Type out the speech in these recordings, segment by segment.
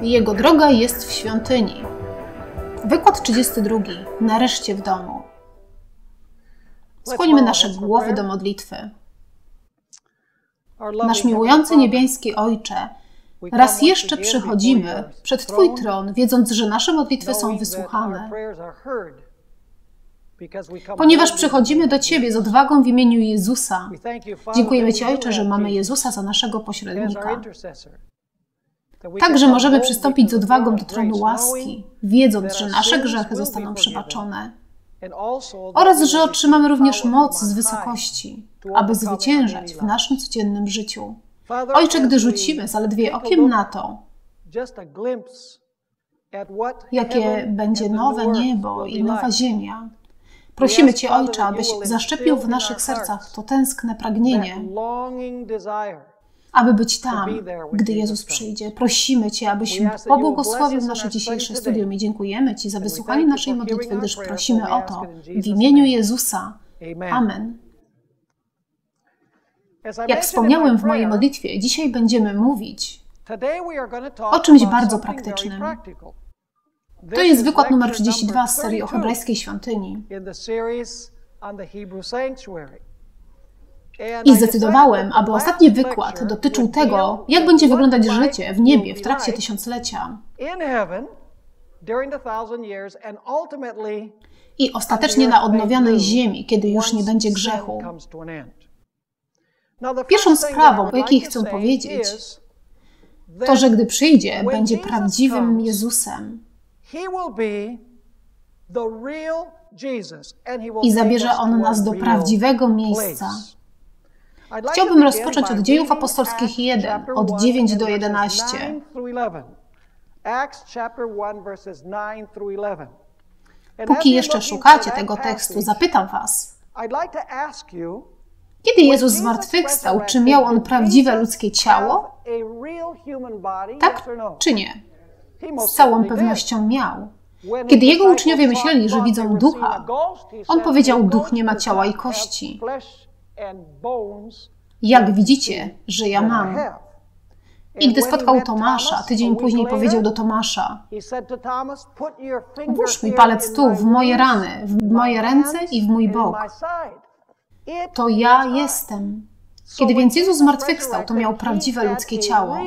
Jego droga jest w świątyni. Wykład 32. Nareszcie w domu. Skłońmy nasze głowy do modlitwy. Nasz miłujący niebieski Ojcze, raz jeszcze przychodzimy przed Twój tron, wiedząc, że nasze modlitwy są wysłuchane. Ponieważ przychodzimy do Ciebie z odwagą w imieniu Jezusa, dziękujemy Ci, Ojcze, że mamy Jezusa za naszego pośrednika. Także możemy przystąpić z odwagą do tronu łaski, wiedząc, że nasze grzechy zostaną przebaczone oraz, że otrzymamy również moc z wysokości, aby zwyciężać w naszym codziennym życiu. Ojcze, gdy rzucimy zaledwie okiem na to, jakie będzie nowe niebo i nowa ziemia, prosimy Cię, Ojcze, abyś zaszczepił w naszych sercach to tęskne pragnienie, aby być tam, gdy Jezus przyjdzie. Prosimy Cię, abyś pobłogosławił nasze dzisiejsze studium i dziękujemy Ci za wysłuchanie naszej modlitwy, gdyż prosimy o to w imieniu Jezusa. Amen. Jak wspomniałem w mojej modlitwie, dzisiaj będziemy mówić o czymś bardzo praktycznym. To jest wykład numer 32 z serii o hebrajskiej świątyni. I zdecydowałem, aby ostatni wykład dotyczył tego, jak będzie wyglądać życie w niebie w trakcie tysiąclecia. I ostatecznie na odnowionej ziemi, kiedy już nie będzie grzechu. Pierwszą sprawą, o jakiej chcę powiedzieć, to, że gdy przyjdzie, będzie prawdziwym Jezusem. I zabierze On nas do prawdziwego miejsca. Chciałbym rozpocząć od Dziejów Apostolskich 1, od 9 do 11. Póki jeszcze szukacie tego tekstu, zapytam Was, kiedy Jezus zmartwychwstał, czy miał On prawdziwe ludzkie ciało? Tak czy nie? Z całą pewnością miał. Kiedy Jego uczniowie myśleli, że widzą ducha, On powiedział, duch nie ma ciała i kości. Jak widzicie, że ja mam. I gdy spotkał Tomasza, tydzień później powiedział do Tomasza, włóż mi palec tu, w moje rany, w moje ręce i w mój bok. To ja jestem. Kiedy więc Jezus zmartwychwstał, to miał prawdziwe ludzkie ciało.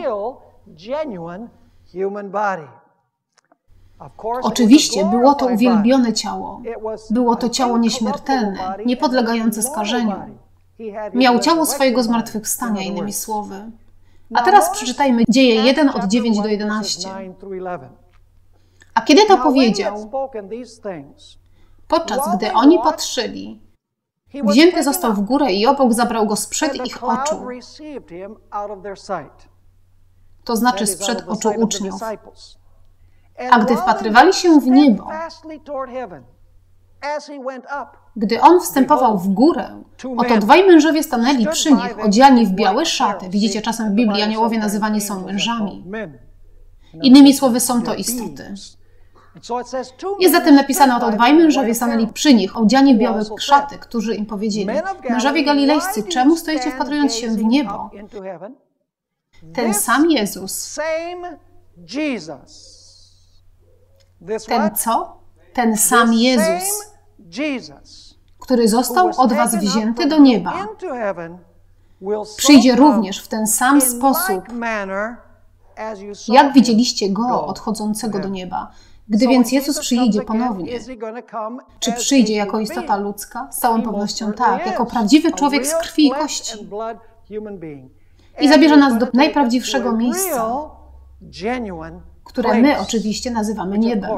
Oczywiście było to uwielbione ciało. Było to ciało nieśmiertelne, niepodlegające skażeniu. Miał ciało swojego zmartwychwstania, innymi słowy. A teraz przeczytajmy Dzieje 1 od 9 do 11. A kiedy to powiedział, podczas gdy oni patrzyli, wzięty został w górę i obok zabrał go sprzed ich oczu. To znaczy sprzed oczu uczniów. A gdy wpatrywali się w niebo, gdy on wstępował w górę, oto dwaj mężowie stanęli przy nich, odziani w białe szaty. Widzicie, czasem w Biblii aniołowie nazywani są mężami. Innymi słowy, są to istoty. Jest zatem napisane, oto dwaj mężowie stanęli przy nich, odziani w białe szaty, którzy im powiedzieli, mężowie galilejscy, czemu stoicie wpatrując się w niebo? Ten sam Jezus. Ten co? Ten sam Jezus, który został od was wzięty do nieba, przyjdzie również w ten sam sposób, jak widzieliście Go odchodzącego do nieba. Gdy więc Jezus przyjdzie ponownie, czy przyjdzie jako istota ludzka? Z całą pewnością tak, jako prawdziwy człowiek z krwi i kości. I zabierze nas do najprawdziwszego miejsca, które my oczywiście nazywamy niebem.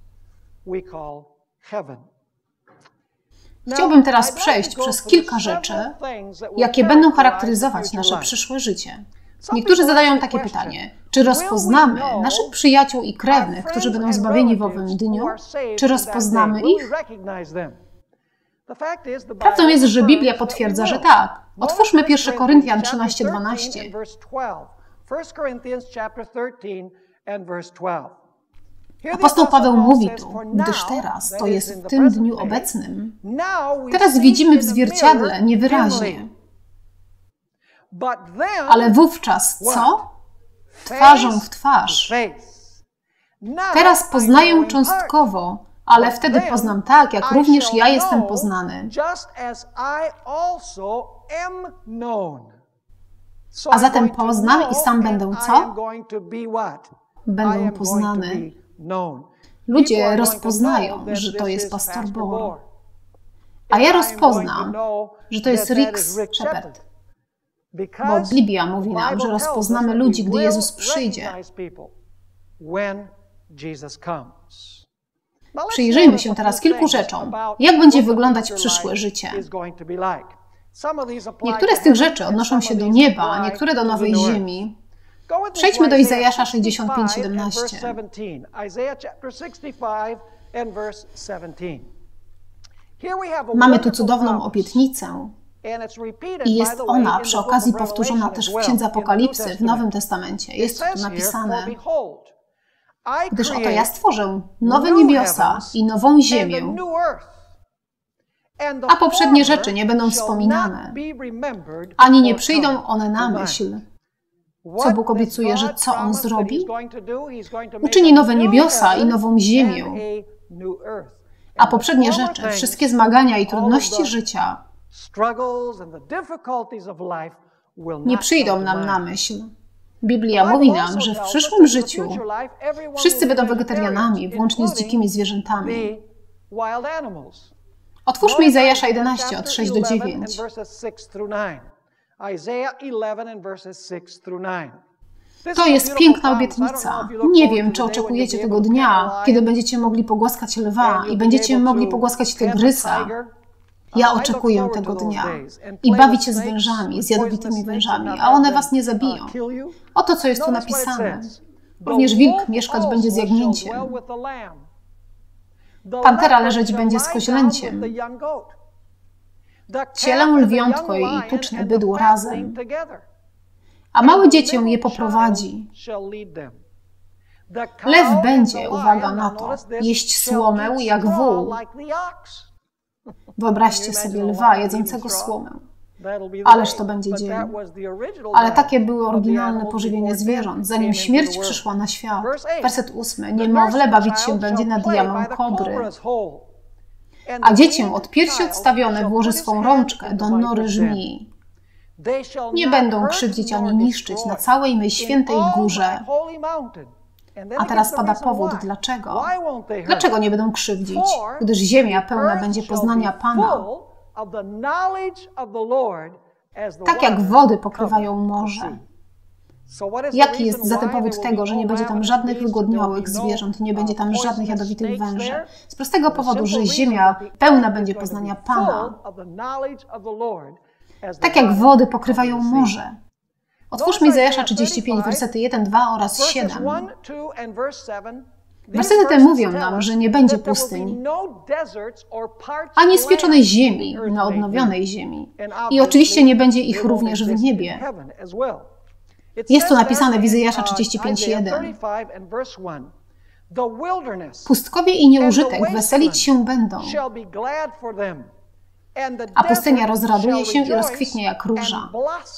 Chciałbym teraz przejść przez kilka rzeczy, jakie będą charakteryzować nasze przyszłe życie. Niektórzy zadają takie pytanie, czy rozpoznamy naszych przyjaciół i krewnych, którzy będą zbawieni w owym dniu? Czy rozpoznamy ich? Prawdą jest, że Biblia potwierdza, że tak. Otwórzmy 1 Koryntian 13:12. Apostoł Paweł mówi tu, gdyż teraz, to jest w tym dniu obecnym, teraz widzimy w zwierciadle niewyraźnie. Ale wówczas co? Twarzą w twarz. Teraz poznaję cząstkowo, ale wtedy poznam tak, jak również ja jestem poznany. A zatem poznam i sam będę co? Będę poznany. Ludzie rozpoznają, że to jest pastor Bohr. A ja rozpoznam, że to jest Rick Sheppard. Bo Biblia mówi nam, że rozpoznamy ludzi, gdy Jezus przyjdzie. Przyjrzyjmy się teraz kilku rzeczom. Jak będzie wyglądać przyszłe życie? Niektóre z tych rzeczy odnoszą się do nieba, a niektóre do nowej ziemi. Przejdźmy do Izajasza 65:17. Mamy tu cudowną obietnicę i jest ona przy okazji powtórzona też w Księdze Apokalipsy w Nowym Testamencie. Jest tu napisane: gdyż oto ja stworzę nowe niebiosa i nową ziemię, a poprzednie rzeczy nie będą wspominane, ani nie przyjdą one na myśl. Co Bóg obiecuje, że co On zrobi? Uczyni nowe niebiosa i nową ziemię, a poprzednie rzeczy, wszystkie zmagania i trudności życia nie przyjdą nam na myśl. Biblia mówi nam, że w przyszłym życiu wszyscy będą wegetarianami, włącznie z dzikimi zwierzętami. Otwórzmy Izajasza 11 od 6 do 9. To jest piękna obietnica. Nie wiem, czy oczekujecie tego dnia, kiedy będziecie mogli pogłaskać lwa i będziecie mogli pogłaskać tygrysa. Ja oczekuję tego dnia i bawić się z wężami, z jadowitymi wężami, a one was nie zabiją. Oto, co jest tu napisane. Również wilk mieszkać będzie z jagnięciem. Pantera leżeć będzie z koźlęciem. Cielę lwiątko i tuczne bydło razem. A małe dziecię je poprowadzi. Lew będzie, uwaga na to, jeść słomę jak wół. Wyobraźcie sobie lwa jedzącego słomę. Ależ to będzie dzień. Ale takie było oryginalne pożywienie zwierząt, zanim śmierć przyszła na świat. Werset 8. Niemowlę bawić się będzie nad jamą kobry, a dziecię od piersi odstawione włoży swą rączkę do nory żmii. Nie będą krzywdzić ani niszczyć na całej mej świętej górze. A teraz pada powód, dlaczego. Dlaczego nie będą krzywdzić? Gdyż ziemia pełna będzie poznania Pana. Tak jak wody pokrywają morze. Jaki jest zatem powód tego, że nie będzie tam żadnych wygodniałych zwierząt, nie będzie tam żadnych jadowitych węży? Z prostego powodu, że ziemia pełna będzie poznania Pana. Tak jak wody pokrywają morze. Otwórzmy Izajasza 35, wersety 1, 2 oraz 7. Wersety te mówią nam, że nie będzie pustyń, ani spieczonej ziemi na odnowionej ziemi. I oczywiście nie będzie ich również w niebie. Jest to napisane w Izajasza 35:1. Pustkowie i nieużytek weselić się będą, a pustynia rozraduje się i rozkwitnie jak róża.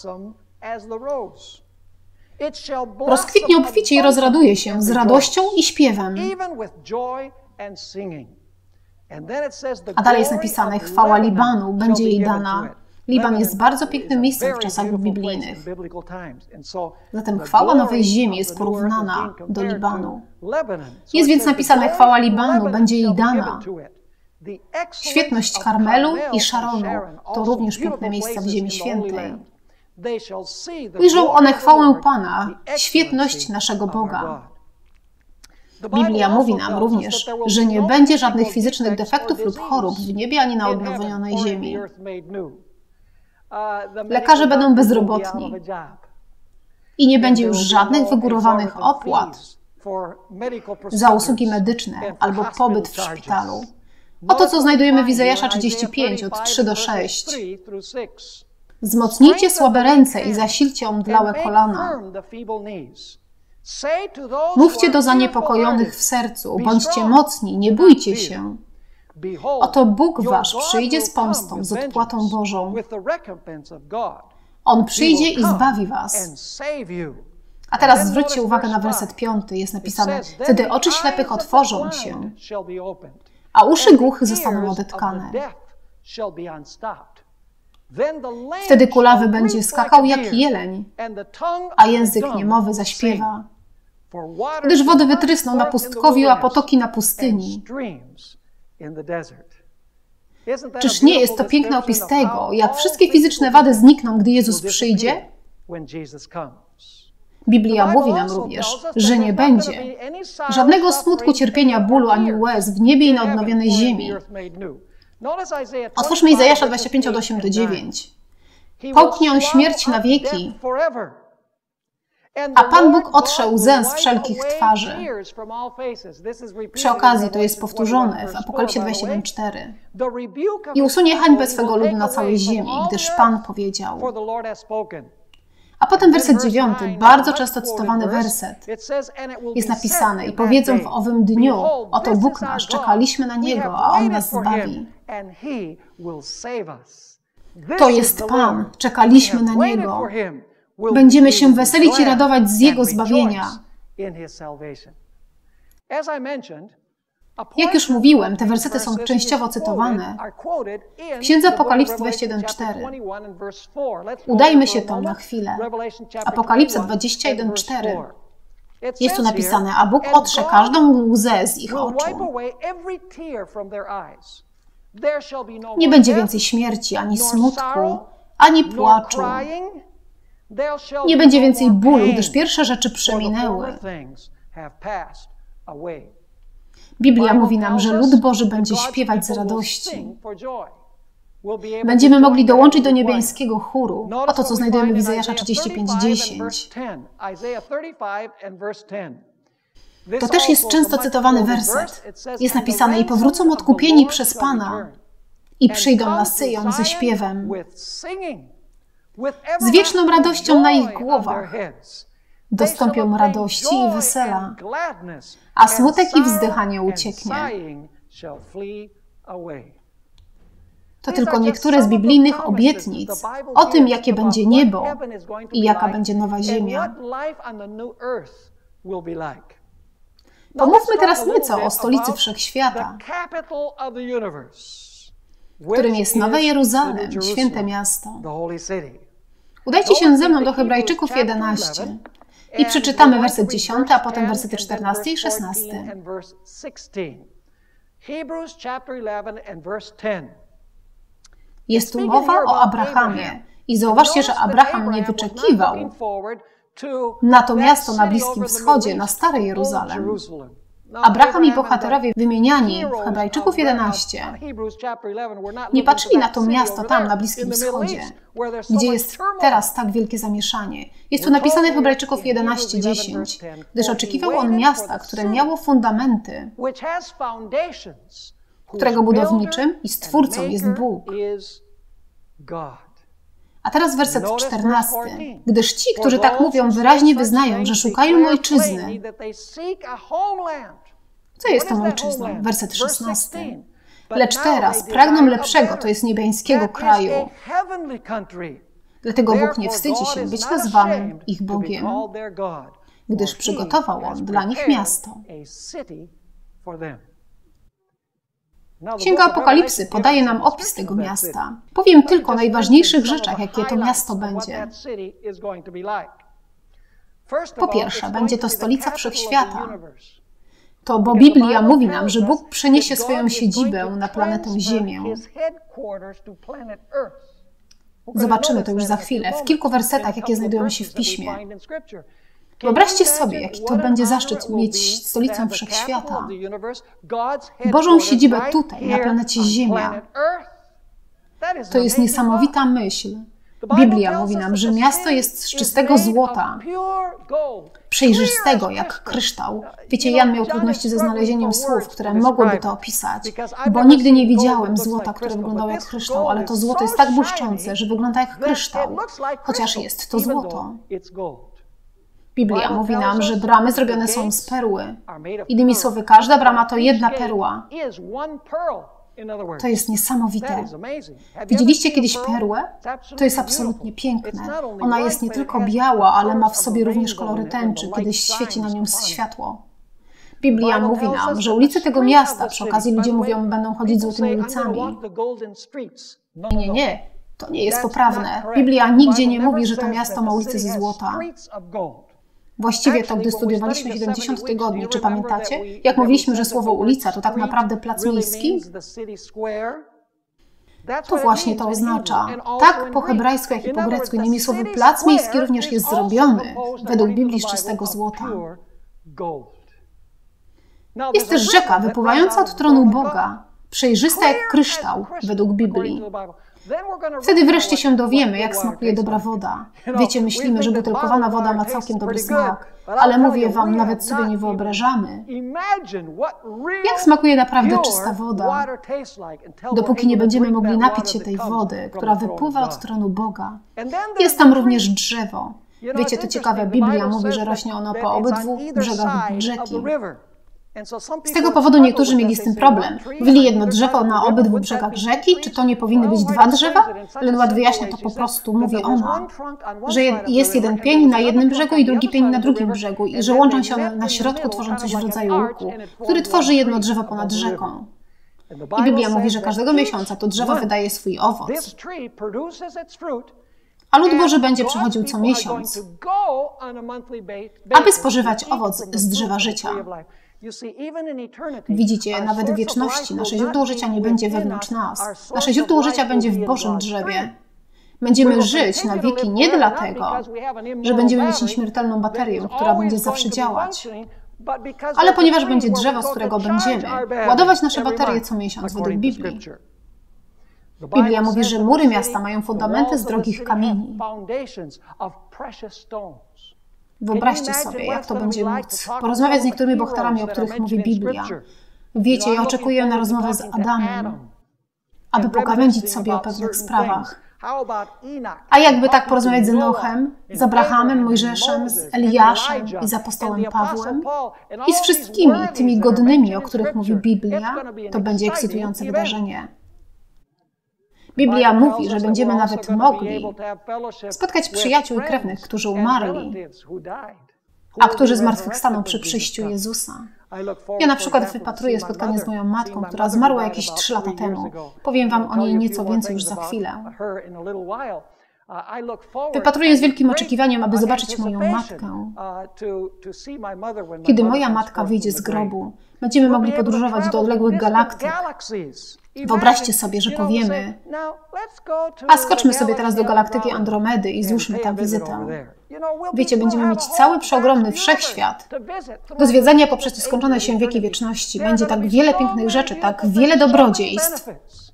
Rozkwitnie obficie i rozraduje się z radością i śpiewem. A dalej jest napisane, chwała Libanu będzie jej dana. Liban jest bardzo pięknym miejscem w czasach biblijnych. Zatem chwała nowej ziemi jest porównana do Libanu. Jest więc napisane, chwała Libanu będzie jej dana. Świetność Karmelu i Szaronu to również piękne miejsca w ziemi świętej. Ujrzą one chwałę Pana, świetność naszego Boga. Biblia mówi nam również, że nie będzie żadnych fizycznych defektów lub chorób w niebie ani na odnowionej ziemi. Lekarze będą bezrobotni i nie będzie już żadnych wygórowanych opłat za usługi medyczne albo pobyt w szpitalu. Oto, co znajdujemy w Izajasza 35 od 3 do 6. Wzmocnijcie słabe ręce i zasilcie omdlałe kolana. Mówcie do zaniepokojonych w sercu, bądźcie mocni, nie bójcie się. Oto Bóg wasz przyjdzie z pomstą, z odpłatą Bożą. On przyjdzie i zbawi was. A teraz zwróćcie uwagę na werset 5. Jest napisane: wtedy oczy ślepych otworzą się, a uszy głuchych zostaną odetkane. Wtedy kulawy będzie skakał jak jeleń, a język niemowy zaśpiewa. Gdyż wody wytrysną na pustkowiu, a potoki na pustyni. Czyż nie jest to piękny opis tego, jak wszystkie fizyczne wady znikną, gdy Jezus przyjdzie? Biblia mówi nam również, że nie będzie żadnego smutku, cierpienia, bólu ani łez w niebie i na odnowionej ziemi. Otwórzmy Izajasza 25 od 8 do 9. Połknie on śmierć na wieki, a Pan Bóg otrze łzę z wszelkich twarzy. Przy okazji to jest powtórzone w Apokalipsie 21:4. I usunie hańbę swego ludu na całej ziemi, gdyż Pan powiedział. A potem werset 9, bardzo często cytowany werset, jest napisane: i powiedzą w owym dniu, oto Bóg nasz, czekaliśmy na Niego, a On nas zbawi. To jest Pan, czekaliśmy na Niego. Będziemy się weselić i radować z Jego zbawienia. Jak już mówiłem, te wersety są częściowo cytowane w Księdze Apokalipsy 21:4. Udajmy się tam na chwilę. Apokalipsa 21:4. Jest tu napisane: a Bóg otrze każdą łzę z ich oczu. Nie będzie więcej śmierci, ani smutku, ani płaczu. Nie będzie więcej bólu, gdyż pierwsze rzeczy przeminęły. Biblia mówi nam, że lud Boży będzie śpiewać z radości. Będziemy mogli dołączyć do niebiańskiego chóru. Oto, co znajdujemy w Izajasza 35:10. To też jest często cytowany werset. Jest napisane: i powrócą odkupieni przez Pana i przyjdą na Syjon ze śpiewem, z wieczną radością na ich głowach. Dostąpią radości i wesela, a smutek i wzdychanie ucieknie. To tylko niektóre z biblijnych obietnic o tym, jakie będzie niebo i jaka będzie nowa ziemia. Pomówmy teraz nieco o stolicy Wszechświata, którym jest Nowe Jeruzalem, święte miasto. Udajcie się ze mną do Hebrajczyków 11 i przeczytamy werset 10, a potem wersety 14 i 16. Jest tu mowa o Abrahamie i zauważcie, że Abraham nie wyczekiwał na to miasto na Bliskim Wschodzie, na Stary Jeruzalem. Abraham i bohaterowie wymieniani w Hebrajczyków 11 nie patrzyli na to miasto tam, na Bliskim Wschodzie, gdzie jest teraz tak wielkie zamieszanie. Jest tu napisane w Hebrajczyków 11:10, gdyż oczekiwał on miasta, które miało fundamenty, którego budowniczym i stwórcą jest Bóg. A teraz werset 14. Gdyż ci, którzy tak mówią, wyraźnie wyznają, że szukają ojczyzny. Co jest tą ojczyzną? Werset 16. Lecz teraz pragną lepszego, to jest niebiańskiego kraju. Dlatego Bóg nie wstydzi się być nazwanym ich Bogiem, gdyż przygotował On dla nich miasto. Księga Apokalipsy podaje nam opis tego miasta. Powiem tylko o najważniejszych rzeczach, jakie to miasto będzie. Po pierwsze, będzie to stolica Wszechświata. To bo Biblia mówi nam, że Bóg przeniesie swoją siedzibę na planetę Ziemię. Zobaczymy to już za chwilę, w kilku wersetach, jakie znajdują się w Piśmie. Wyobraźcie sobie, jaki to będzie zaszczyt mieć stolicę Wszechświata. Bożą siedzibę tutaj, na planecie Ziemia. To jest niesamowita myśl. Biblia mówi nam, że miasto jest z czystego złota, przejrzystego jak kryształ. Wiecie, Jan miał trudności ze znalezieniem słów, które mogłyby to opisać, bo nigdy nie widziałem złota, które wyglądało jak kryształ, ale to złoto jest tak błyszczące, że wygląda jak kryształ, chociaż jest to złoto. Biblia mówi nam, że bramy zrobione są z perły. Innymi słowy, każda brama to jedna perła. To jest niesamowite. Widzieliście kiedyś perłę? To jest absolutnie piękne. Ona jest nie tylko biała, ale ma w sobie również kolory tęczy, kiedy świeci na nią światło. Biblia mówi nam, że ulice tego miasta, przy okazji ludzie mówią, będą chodzić złotymi ulicami. Nie. To nie jest poprawne. Biblia nigdzie nie mówi, że to miasto ma ulice ze złota. Właściwie to, gdy studiowaliśmy 70 tygodni, czy pamiętacie? Jak mówiliśmy, że słowo ulica to tak naprawdę plac miejski? To właśnie to oznacza. Tak po hebrajsku, jak i po grecku, innymi słowy, plac miejski również jest zrobiony według Biblii z czystego złota. Jest też rzeka wypływająca od tronu Boga, przejrzysta jak kryształ według Biblii. Wtedy wreszcie się dowiemy, jak smakuje dobra woda. Wiecie, myślimy, że butelkowana woda ma całkiem dobry smak, ale mówię wam, nawet sobie nie wyobrażamy, jak smakuje naprawdę czysta woda, dopóki nie będziemy mogli napić się tej wody, która wypływa od tronu Boga. Jest tam również drzewo. Wiecie, to ciekawe, Biblia mówi, że rośnie ono po obydwu brzegach rzeki. Z tego powodu niektórzy mieli z tym problem. Mówili jedno drzewo na obydwu brzegach rzeki, czy to nie powinny być dwa drzewa? Lenwat wyjaśnia to po prostu, mówi ona, że jest jeden pień na jednym brzegu i drugi pień na drugim brzegu i że łączą się one na środku, tworząc coś w rodzaju łuku, który tworzy jedno drzewo ponad rzeką. I Biblia mówi, że każdego miesiąca to drzewo wydaje swój owoc. A lud Boży będzie przychodził co miesiąc, aby spożywać owoc z drzewa życia. Widzicie, nawet w wieczności nasze źródło życia nie będzie wewnątrz nas. Nasze źródło życia będzie w Bożym drzewie. Będziemy żyć na wieki nie dlatego, że będziemy mieć nieśmiertelną baterię, która będzie zawsze działać, ale ponieważ będzie drzewo, z którego będziemy ładować nasze baterie co miesiąc według Biblii. Biblia mówi, że mury miasta mają fundamenty z drogich kamieni. Wyobraźcie sobie, jak to będzie móc porozmawiać z niektórymi bohaterami, o których mówi Biblia. Wiecie, ja oczekuję na rozmowę z Adamem, aby pogawędzić sobie o pewnych sprawach. A jakby tak porozmawiać z Enochem, z Abrahamem, Mojżeszem, z Eliaszem i z apostołem Pawłem i z wszystkimi tymi godnymi, o których mówi Biblia, to będzie ekscytujące wydarzenie. Biblia mówi, że będziemy nawet mogli spotkać przyjaciół i krewnych, którzy umarli, a którzy zmartwychwstaną przy przyjściu Jezusa. Ja na przykład wypatruję spotkanie z moją matką, która zmarła jakieś 3 lata temu. Powiem wam o niej nieco więcej już za chwilę. Wypatruję z wielkim oczekiwaniem, aby zobaczyć moją matkę. Kiedy moja matka wyjdzie z grobu, będziemy mogli podróżować do odległych galaktyk. Wyobraźcie sobie, że powiemy, a skoczmy sobie teraz do galaktyki Andromedy i złóżmy tam wizytę. Wiecie, będziemy mieć cały przeogromny wszechświat do zwiedzania poprzez nieskończone się wieki wieczności. Będzie tak wiele pięknych rzeczy, tak wiele dobrodziejstw.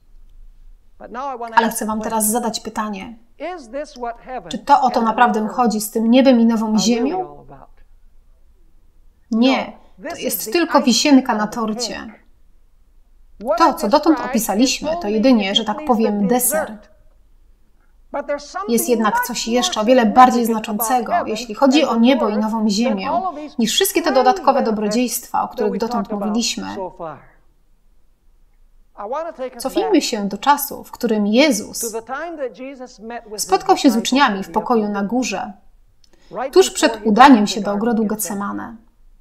Ale chcę wam teraz zadać pytanie. Czy to o to naprawdę chodzi z tym niebem i nową ziemią? Nie, to jest tylko wisienka na torcie. To, co dotąd opisaliśmy, to jedynie, że tak powiem, deser. Jest jednak coś jeszcze o wiele bardziej znaczącego, jeśli chodzi o niebo i nową ziemię, niż wszystkie te dodatkowe dobrodziejstwa, o których dotąd mówiliśmy. Cofnijmy się do czasu, w którym Jezus spotkał się z uczniami w pokoju na górze, tuż przed udaniem się do ogrodu Getsemane.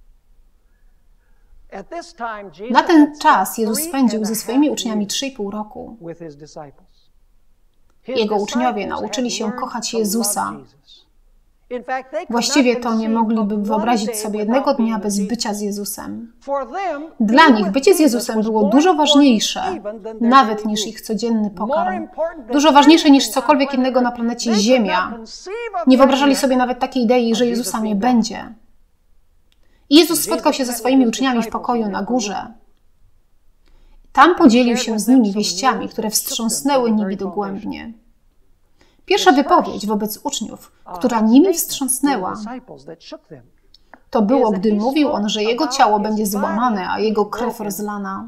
Na ten czas Jezus spędził ze swoimi uczniami 3,5 roku. Jego uczniowie nauczyli się kochać Jezusa. Właściwie to nie mogliby wyobrazić sobie jednego dnia bez bycia z Jezusem. Dla nich bycie z Jezusem było dużo ważniejsze, nawet niż ich codzienny pokarm. Dużo ważniejsze niż cokolwiek innego na planecie Ziemia. Nie wyobrażali sobie nawet takiej idei, że Jezusa nie będzie. I Jezus spotkał się ze swoimi uczniami w pokoju na górze. Tam podzielił się z nimi wieściami, które wstrząsnęły nimi dogłębnie. Pierwsza wypowiedź wobec uczniów, która nimi wstrząsnęła, to było, gdy mówił on, że jego ciało będzie złamane, a jego krew rozlana.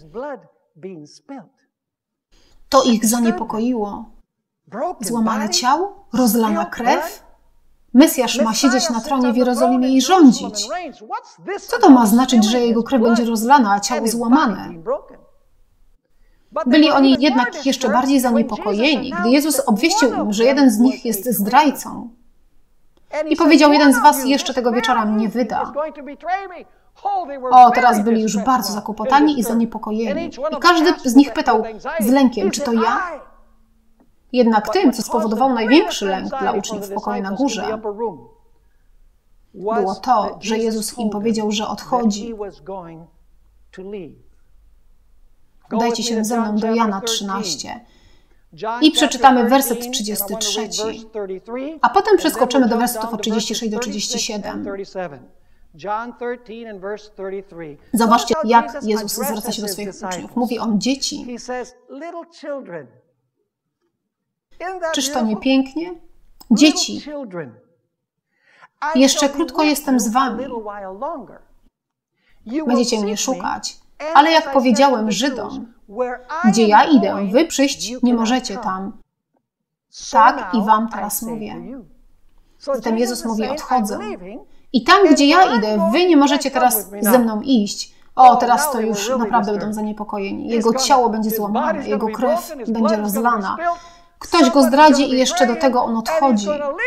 To ich zaniepokoiło. Złamane ciało? Rozlana krew? Mesjasz ma siedzieć na tronie w Jerozolimie i rządzić. Co to ma znaczyć, że jego krew będzie rozlana, a ciało złamane? Byli oni jednak jeszcze bardziej zaniepokojeni, gdy Jezus obwieścił im, że jeden z nich jest zdrajcą. I powiedział, jeden z was jeszcze tego wieczora mnie wyda. O, teraz byli już bardzo zakłopotani i zaniepokojeni. I każdy z nich pytał z lękiem, czy to ja? Jednak tym, co spowodowało największy lęk dla uczniów w pokoju na górze, było to, że Jezus im powiedział, że odchodzi. Udajcie się ze mną do Jana 13 i przeczytamy werset 33, a potem przeskoczymy do wersetów od 36 do 37. Zobaczcie, jak Jezus zwraca się do swoich uczniów. Mówi on, dzieci. Czyż to nie pięknie? Dzieci. Jeszcze krótko jestem z wami. Będziecie mnie szukać. Ale jak powiedziałem Żydom, gdzie ja idę, wy przyjść nie możecie tam. Tak i wam teraz mówię. Zatem Jezus mówi, odchodzę. I tam, gdzie ja idę, wy nie możecie teraz ze mną iść. O, teraz to już naprawdę będą zaniepokojeni. Jego ciało będzie złamane, jego krew będzie rozlana. Ktoś go zdradzi i jeszcze do tego on odchodzi.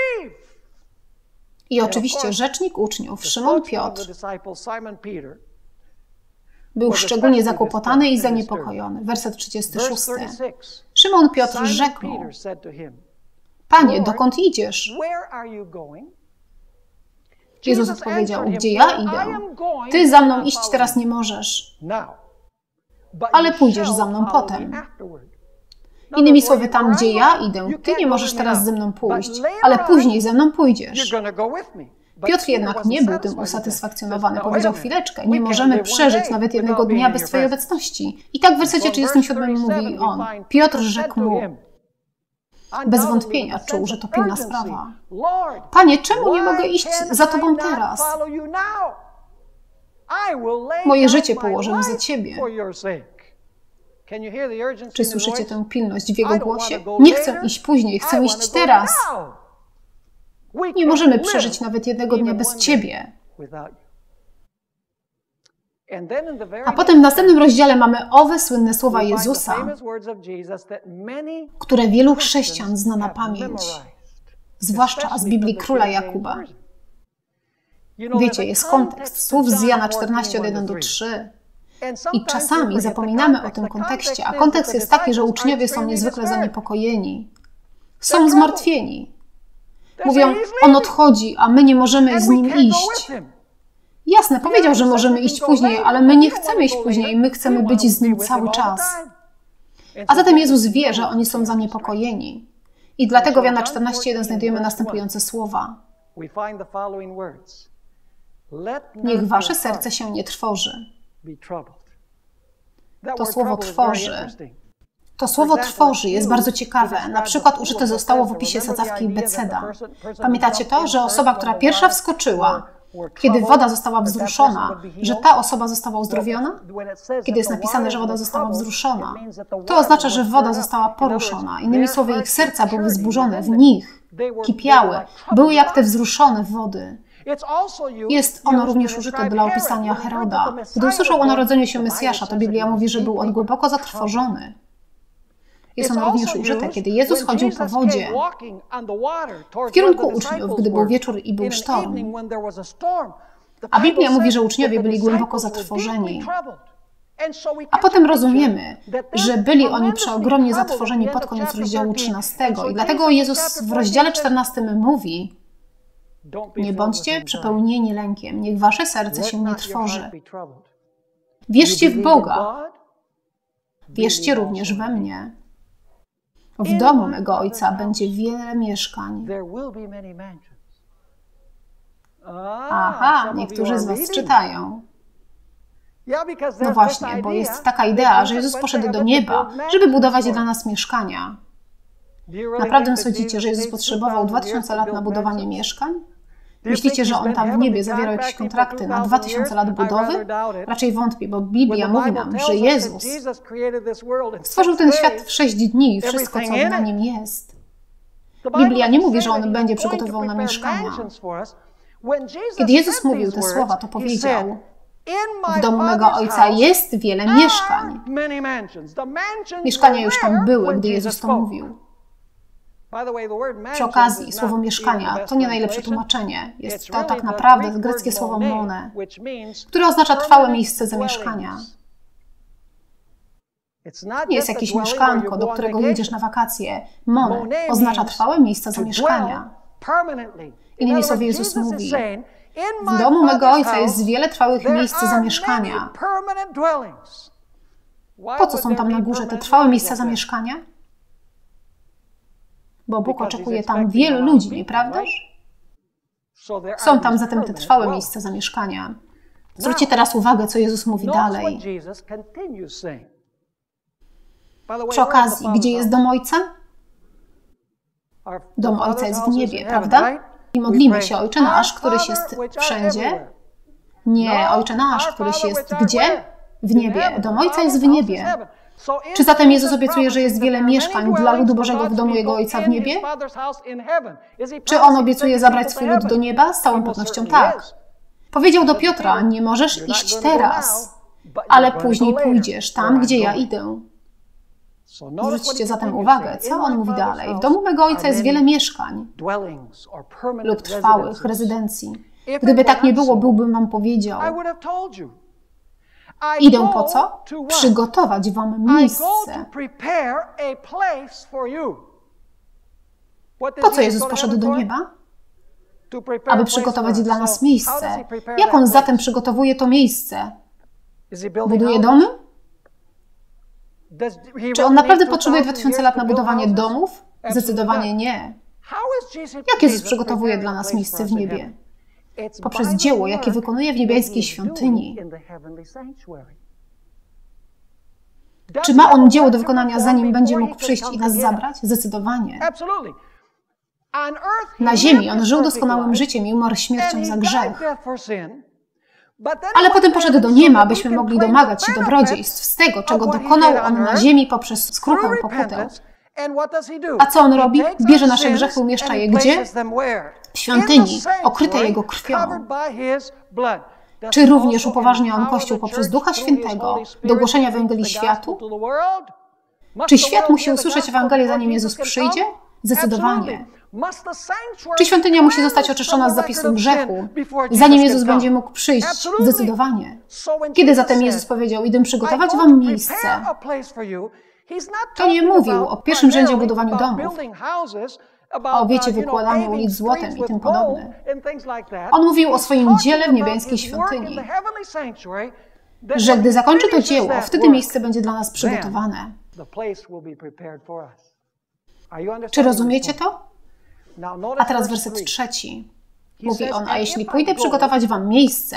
I oczywiście rzecznik uczniów, Szymon Piotr, był szczególnie zakłopotany i zaniepokojony. Werset 36. Szymon Piotr rzekł mu, Panie, dokąd idziesz? Jezus odpowiedział, gdzie ja idę? Ty za mną iść teraz nie możesz, ale pójdziesz za mną potem. Innymi słowy, tam, gdzie ja idę, ty nie możesz teraz ze mną pójść, ale później ze mną pójdziesz. Piotr jednak nie był tym usatysfakcjonowany. Powiedział, chwileczkę, nie możemy przeżyć nawet jednego dnia bez Twojej obecności. I tak w wersecie 37 mówi on, Piotr rzekł mu, bez wątpienia czuł, że to pilna sprawa. Panie, czemu nie mogę iść za Tobą teraz? Moje życie położę za Ciebie. Czy słyszycie tę pilność w jego głosie? Nie chcę iść później, chcę iść teraz. Nie możemy przeżyć nawet jednego dnia bez Ciebie. A potem w następnym rozdziale mamy owe słynne słowa Jezusa, które wielu chrześcijan zna na pamięć, zwłaszcza z Biblii Króla Jakuba. Wiecie, jest kontekst słów z Jana 14, od 1 do 3. I czasami zapominamy o tym kontekście, a kontekst jest taki, że uczniowie są niezwykle zaniepokojeni. Są zmartwieni. Mówią, on odchodzi, a my nie możemy z nim iść. Jasne, powiedział, że możemy iść później, ale my nie chcemy iść później, my chcemy być z nim cały czas. A zatem Jezus wie, że oni są zaniepokojeni. I dlatego w Jana 14:1 znajdujemy następujące słowa. Niech wasze serce się nie trwoży. To słowo trwoży. To słowo trwoży jest bardzo ciekawe. Na przykład użyte zostało w opisie sadzawki Beceda. Pamiętacie to, że osoba, która pierwsza wskoczyła, kiedy woda została wzruszona, że ta osoba została uzdrowiona? Kiedy jest napisane, że woda została wzruszona, to oznacza, że woda została poruszona. Innymi słowy, ich serca były wzburzone, w nich kipiały, były jak te wzruszone wody. Jest ono również użyte dla opisania Heroda. Gdy usłyszał o narodzeniu się Mesjasza, to Biblia mówi, że był on głęboko zatrwożony. Jest ono również użyte, kiedy Jezus chodził po wodzie w kierunku uczniów, gdy był wieczór i był sztorm. A Biblia mówi, że uczniowie byli głęboko zatrwożeni. A potem rozumiemy, że byli oni przeogromnie zatrwożeni pod koniec rozdziału 13. I dlatego Jezus w rozdziale 14 mówi, nie bądźcie przepełnieni lękiem, niech wasze serce się nie trwoży. Wierzcie w Boga, wierzcie również we mnie. W domu mego Ojca będzie wiele mieszkań. Aha, niektórzy z was czytają. No właśnie, bo jest taka idea, że Jezus poszedł do nieba, żeby budować dla nas mieszkania. Naprawdę sądzicie, że Jezus potrzebował 2000 lat na budowanie mieszkań? Myślicie, że On tam w niebie zawierał jakieś kontrakty na 2000 lat budowy? Raczej wątpię, bo Biblia mówi nam, że Jezus stworzył ten świat w 6 dni i wszystko, co na nim jest. Biblia nie mówi, że On będzie przygotowywał nam mieszkania. Kiedy Jezus mówił te słowa, to powiedział, W domu mego Ojca jest wiele mieszkań. Mieszkania już tam były, gdy Jezus to mówił. Przy okazji, słowo mieszkania to nie najlepsze tłumaczenie. Jest to tak naprawdę greckie słowo mone, które oznacza trwałe miejsce zamieszkania. Nie jest jakieś mieszkanko, do którego jedziesz na wakacje. Mone oznacza trwałe miejsce zamieszkania. Innymi słowy, Jezus mówi, w domu mego Ojca jest wiele trwałych miejsc zamieszkania. Po co są tam na górze te trwałe miejsca zamieszkania? Bo Bóg oczekuje tam wielu ludzi, nieprawdaż? Są tam zatem te trwałe miejsca zamieszkania. Zwróćcie teraz uwagę, co Jezus mówi dalej. Przy okazji, gdzie jest dom Ojca? Dom Ojca jest w niebie, prawda? I modlimy się, Ojcze nasz, któryś jest wszędzie. Nie, Ojcze nasz, któryś jest gdzie? W niebie. Dom Ojca jest w niebie. Czy zatem Jezus obiecuje, że jest wiele mieszkań dla ludu Bożego w domu Jego Ojca w niebie? Czy On obiecuje zabrać swój lud do nieba? Z całą pewnością tak. Powiedział do Piotra, nie możesz iść teraz, ale później pójdziesz tam, gdzie ja idę. Zwróćcie zatem uwagę, co on mówi dalej. W domu mego Ojca jest wiele mieszkań lub trwałych rezydencji. Gdyby tak nie było, byłbym wam powiedział. Idę po co? Przygotować wam miejsce. Po co Jezus poszedł do nieba? Aby przygotować dla nas miejsce. Jak On zatem przygotowuje to miejsce? Buduje domy? Czy On naprawdę potrzebuje 2000 lat na budowanie domów? Zdecydowanie nie. Jak Jezus przygotowuje dla nas miejsce w niebie? Poprzez dzieło, jakie wykonuje w niebiańskiej świątyni. Czy ma On dzieło do wykonania, zanim będzie mógł przyjść i nas zabrać? Zdecydowanie. Na ziemi On żył doskonałym życiem i umarł śmiercią za grzech. Ale potem poszedł do nieba, abyśmy mogli domagać się dobrodziejstw z tego, czego dokonał On na ziemi poprzez skruchę pokutę. A co On robi? Bierze nasze grzechy, umieszcza je gdzie? W świątyni, okryte Jego krwią. Czy również upoważnia On Kościół poprzez Ducha Świętego do głoszenia Ewangelii światu? Czy świat musi usłyszeć Ewangelię, zanim Jezus przyjdzie? Zdecydowanie. Czy świątynia musi zostać oczyszczona z zapisu grzechu, zanim Jezus będzie mógł przyjść? Zdecydowanie. Kiedy zatem Jezus powiedział, idę przygotować wam miejsce, to nie mówił o pierwszym rzędzie budowaniu domów, o wykładaniu ulic złotem i tym podobne. On mówił o swoim dziele w niebiańskiej świątyni, że gdy zakończy to dzieło, wtedy miejsce będzie dla nas przygotowane. Czy rozumiecie to? A teraz werset 3. Mówi on, a jeśli pójdę przygotować wam miejsce,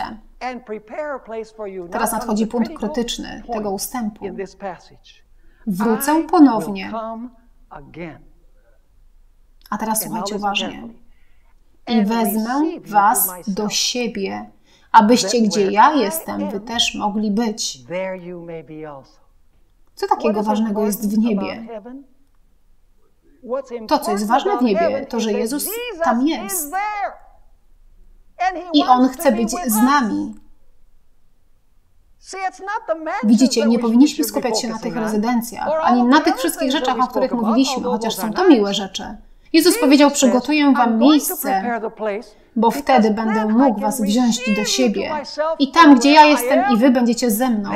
teraz nadchodzi punkt krytyczny tego ustępu. Wrócę ponownie. A teraz słuchajcie uważnie. I wezmę was do siebie, abyście, gdzie ja jestem, wy też mogli być. Co takiego ważnego jest w niebie? To, co jest ważne w niebie, to, że Jezus tam jest. I On chce być z nami. Widzicie, nie powinniśmy skupiać się na tych rezydencjach, ani na tych wszystkich rzeczach, o których mówiliśmy, chociaż są to miłe rzeczy. Jezus powiedział, przygotuję wam miejsce, bo wtedy będę mógł was wziąć do siebie. I tam, gdzie ja jestem, i wy będziecie ze mną.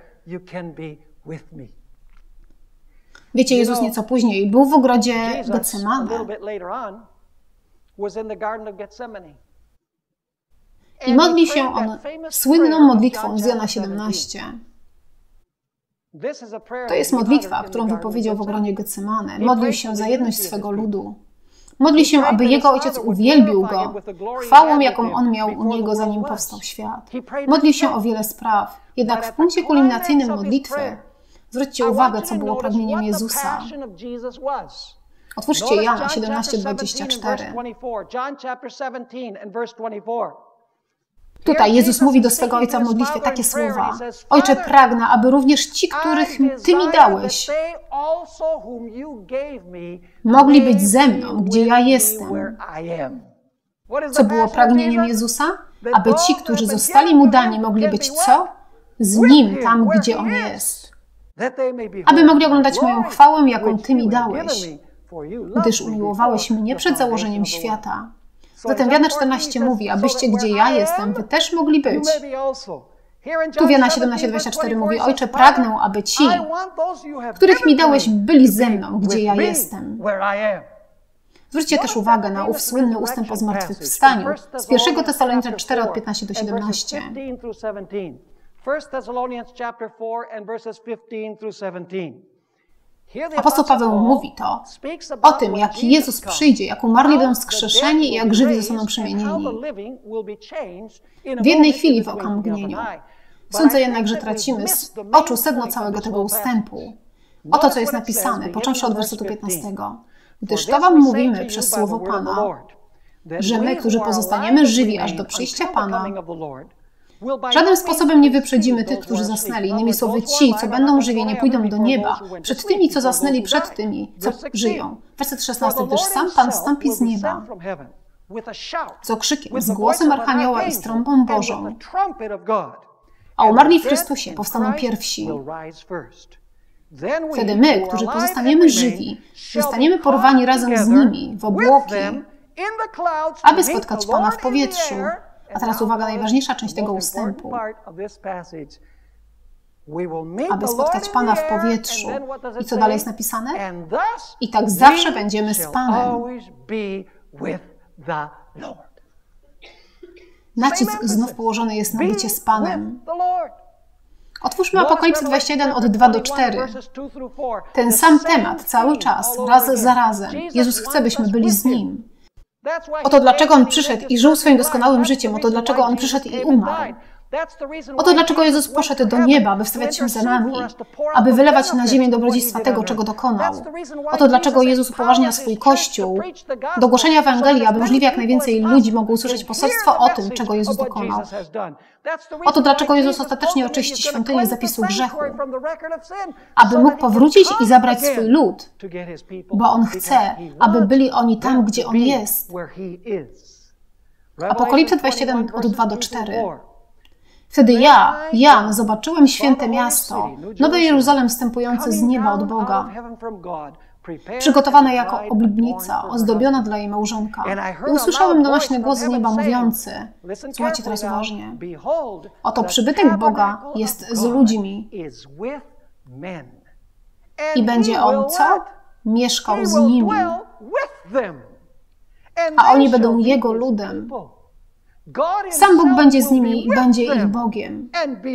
Wiecie, Jezus nieco później był w ogrodzie Getsemane i modli się On słynną modlitwą z Jana 17. To jest modlitwa, którą wypowiedział w ogrodzie Getsemane. Modlił się za jedność swego ludu. Modli się, aby Jego Ojciec uwielbił Go chwałą, jaką On miał u Niego, zanim powstał świat. Modli się o wiele spraw. Jednak w punkcie kulminacyjnym modlitwy zwróćcie uwagę, co było pragnieniem Jezusa. Otwórzcie Jana 17:24. Tutaj Jezus mówi do swego Ojca w modlitwie takie słowa. Ojcze, pragnę, aby również ci, których Ty mi dałeś, mogli być ze mną, gdzie ja jestem. Co było pragnieniem Jezusa? aby ci, którzy zostali mu dani, mogli być co? Z nim, tam, gdzie on jest. Aby mogli oglądać moją chwałę, jaką Ty mi dałeś, gdyż umiłowałeś mnie przed założeniem świata. Zatem w Jana 14 mówi, abyście, gdzie ja jestem, wy też mogli być. Tu w Jana 17:24 mówi, Ojcze, pragnę, aby ci, których mi dałeś, byli ze mną, gdzie ja jestem. Zwróćcie też uwagę na ów słynny ustęp o zmartwychwstaniu z 1 Tesaloniczan 4 od 15 do 17. 1 Thessalonians chapter 4 and verses 15 through 17. Apostoł Paweł mówi to o tym, jak Jezus przyjdzie, jak umarli będą wskrzeszeni i jak żywi zostaną przemienieni. W jednej chwili, w okamgnieniu. Sądzę jednak, że tracimy z oczu sedno całego tego ustępu. Oto, co jest napisane, począwszy od wersetu 15. Gdyż to wam mówimy przez słowo Pana, że my, którzy pozostaniemy żywi aż do przyjścia Pana, żadnym sposobem nie wyprzedzimy tych, którzy zasnęli. Innymi słowy, ci, co będą żywi, nie pójdą do nieba przed tymi, co zasnęli, przed tymi, co żyją. Werset 16. Gdyż sam Pan zstąpi z nieba z okrzykiem, z głosem Archanioła i z trąbą Bożą, a umarli w Chrystusie powstaną pierwsi. Wtedy my, którzy pozostaniemy żywi, zostaniemy porwani razem z nimi w obłoki, aby spotkać Pana w powietrzu. A teraz uwaga, najważniejsza część tego ustępu. Aby spotkać Pana w powietrzu. I co dalej jest napisane? I tak zawsze będziemy z Panem. Nacisk znów położony jest na bycie z Panem. Otwórzmy Apokalipsę 21 od 2 do 4. Ten sam temat cały czas, raz za razem. Jezus chce, byśmy byli z Nim. Oto dlaczego On przyszedł i żył swoim doskonałym życiem. Oto dlaczego On przyszedł i umarł. Oto dlaczego Jezus poszedł do nieba, aby wstawiać się za nami, aby wylewać na ziemię dobrodziejstwa tego, czego dokonał. Oto dlaczego Jezus upoważnia swój Kościół do głoszenia Ewangelii, aby możliwie jak najwięcej ludzi mogło usłyszeć poselstwo o tym, czego Jezus dokonał. Oto dlaczego Jezus ostatecznie oczyści świątynię z zapisu grzechu, aby mógł powrócić i zabrać swój lud, bo On chce, aby byli oni tam, gdzie On jest. Apokalipsa 21 od 2 do 4. Wtedy ja, Jan, zobaczyłem święte miasto, Nowy Jeruzalem wstępujący z nieba od Boga, przygotowana jako oblubnica, ozdobiona dla jej małżonka. I usłyszałem donośny głos z nieba mówiący, słuchajcie teraz uważnie, oto przybytek Boga jest z ludźmi i będzie On co? Mieszkał z nimi, a oni będą Jego ludem. Sam Bóg będzie z nimi i będzie ich Bogiem.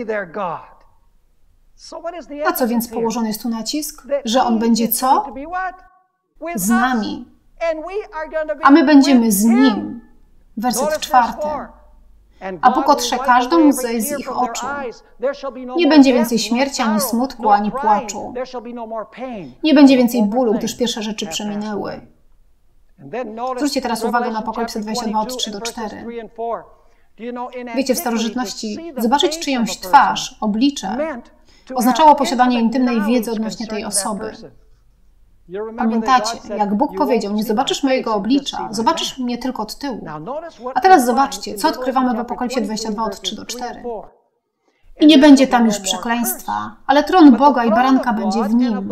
Na co więc położony jest tu nacisk? Że On będzie co? Z nami. A my będziemy z Nim. Werset 4. A Bóg otrze każdą łzę z ich oczu. Nie będzie więcej śmierci, ani smutku, ani płaczu. Nie będzie więcej bólu, gdyż pierwsze rzeczy przeminęły. Zwróćcie teraz uwagę na Apokalipsę 22 od 3 do 4. Wiecie, w starożytności zobaczyć czyjąś twarz, oblicze, oznaczało posiadanie intymnej wiedzy odnośnie tej osoby. Pamiętacie, jak Bóg powiedział, nie zobaczysz mojego oblicza, zobaczysz mnie tylko od tyłu. A teraz zobaczcie, co odkrywamy w Apokalipsie 22 od 3 do 4. I nie będzie tam już przekleństwa, ale tron Boga i Baranka będzie w nim,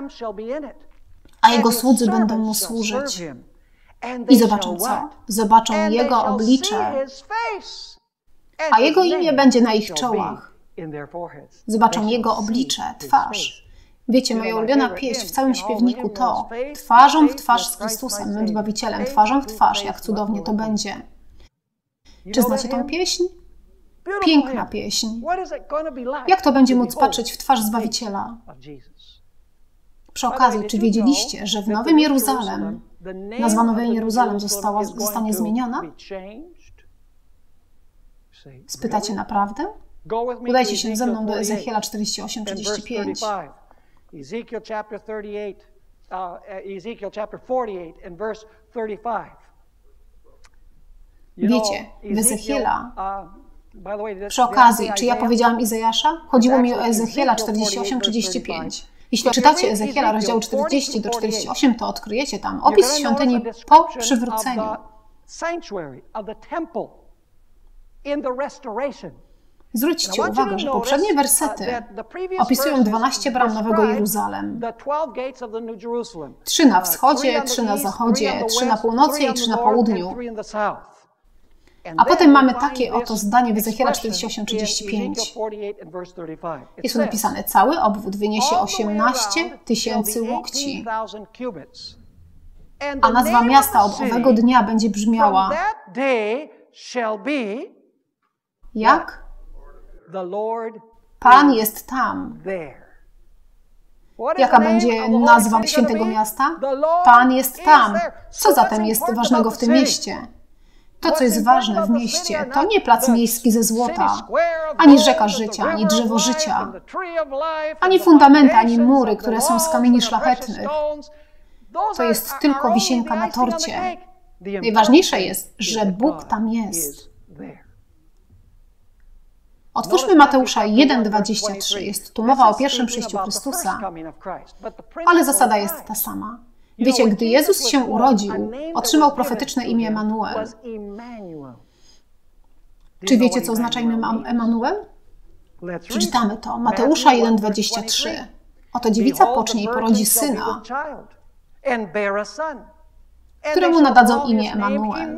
a Jego słudzy będą Mu służyć. I zobaczą co? Zobaczą Jego oblicze, a Jego imię będzie na ich czołach. Zobaczą Jego oblicze, twarz. Wiecie, moja ulubiona pieśń w całym śpiewniku to twarzą w twarz z Chrystusem, mym Zbawicielem, twarzą w twarz, jak cudownie to będzie. Czy znacie tą pieśń? Piękna pieśń. Jak to będzie móc patrzeć w twarz Zbawiciela? Przy okazji, czy wiedzieliście, że w Nowym Jeruzalem nazwa Nowym Jeruzalem zostanie zmieniona? Spytacie naprawdę? Udajcie się ze mną do Ezechiela 48:35. Ezekiel chapter 38, Ezekiel chapter 48 and verse 35. Wiecie, w Ezechiela, przy okazji, czy ja powiedziałam Izajasza? Chodziło mi o Ezechiela 48:35. Jeśli czytacie Ezechiela, rozdział 40 do 48, to odkryjecie tam opis świątyni po przywróceniu. Zwróćcie uwagę, że poprzednie wersety opisują 12 bram Nowego Jeruzalem. 3 na wschodzie, 3 na zachodzie, 3 na północy i 3 na południu. A potem mamy takie oto zdanie w Ezechiela 48:35. Jest tu napisane, cały obwód wyniesie 18 000 łokci. A nazwa miasta od owego dnia będzie brzmiała jak? Pan jest tam. Jaka będzie nazwa świętego miasta? Pan jest tam. Co zatem jest ważnego w tym mieście? To, co jest ważne w mieście, to nie plac miejski ze złota, ani rzeka życia, ani drzewo życia, ani fundamenty, ani mury, które są z kamieni szlachetnych. To jest tylko wisienka na torcie. Najważniejsze jest, że Bóg tam jest. Otwórzmy Mateusza 1:23. Jest tu mowa o pierwszym przyjściu Chrystusa, ale zasada jest ta sama. Wiecie, gdy Jezus się urodził, otrzymał profetyczne imię Emanuel. Czy wiecie, co oznacza imię Emanuel? Przeczytamy to. Mateusza 1:23. Oto dziewica pocznie i porodzi syna, któremu nadadzą imię Emanuel.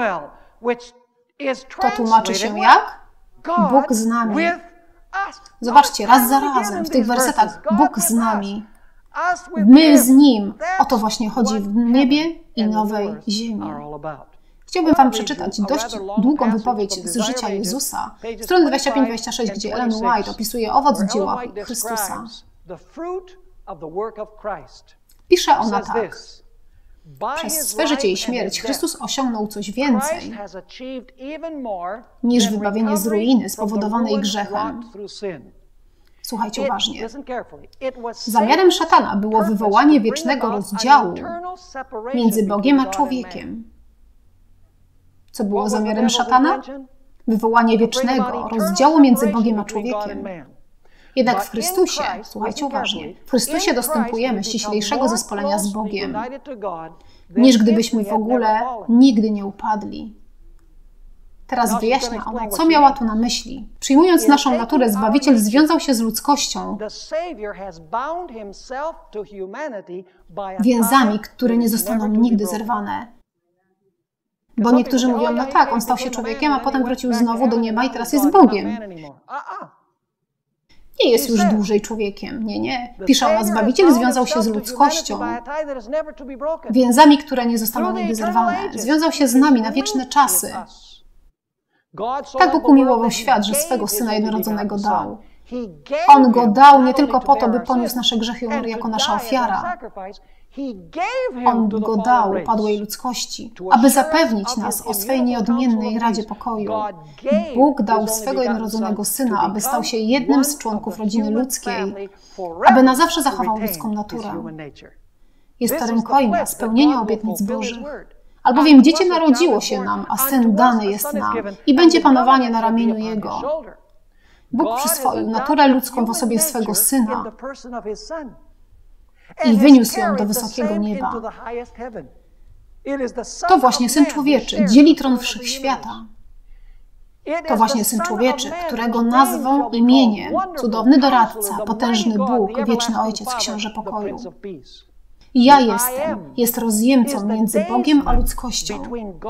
To tłumaczy się jak? Bóg z nami. Zobaczcie, raz za razem w tych wersetach Bóg z nami. My z Nim. O to właśnie chodzi w niebie i nowej ziemi. Chciałbym Wam przeczytać dość długą wypowiedź z życia Jezusa, strony 25-26, gdzie Ellen White opisuje owoc dzieła Chrystusa. Pisze ona tak. Przez swe życie i śmierć Chrystus osiągnął coś więcej niż wybawienie z ruiny spowodowanej grzechem. Słuchajcie uważnie. Zamiarem szatana było wywołanie wiecznego rozdziału między Bogiem a człowiekiem. Co było zamiarem szatana? Wywołanie wiecznego rozdziału między Bogiem a człowiekiem. Jednak w Chrystusie, słuchajcie uważnie, w Chrystusie dostępujemy ściślejszego zespolenia z Bogiem, niż gdybyśmy w ogóle nigdy nie upadli. Teraz wyjaśnia ona, co miała tu na myśli. Przyjmując naszą naturę, Zbawiciel związał się z ludzkością więzami, które nie zostaną nigdy zerwane. Bo niektórzy mówią, no tak, On stał się człowiekiem, a potem wrócił znowu do nieba i teraz jest Bogiem. Nie jest już dłużej człowiekiem. Nie. Pisze ona, Zbawiciel związał się z ludzkością więzami, które nie zostaną nigdy zerwane. Związał się z nami na wieczne czasy. Tak Bóg umiłował świat, że swego Syna jednorodzonego dał. On Go dał nie tylko po to, by poniósł nasze grzechy i umarł jako nasza ofiara. On Go dał upadłej ludzkości, aby zapewnić nas o swej nieodmiennej Radzie Pokoju. Bóg dał swego jednorodzonego Syna, aby stał się jednym z członków rodziny ludzkiej, aby na zawsze zachował ludzką naturę. Jest to rękojmia spełnienia obietnic Bożych. Albowiem dziecię narodziło się nam, a Syn dany jest nam i będzie panowanie na ramieniu Jego. Bóg przyswoił naturę ludzką w osobie swego Syna i wyniósł ją do wysokiego nieba. To właśnie Syn Człowieczy dzieli tron wszechświata. To właśnie Syn Człowieczy, którego nazwą imieniem cudowny doradca, potężny Bóg, wieczny Ojciec, Książę pokoju. Ja jestem, jest rozjemcą między Bogiem a ludzkością,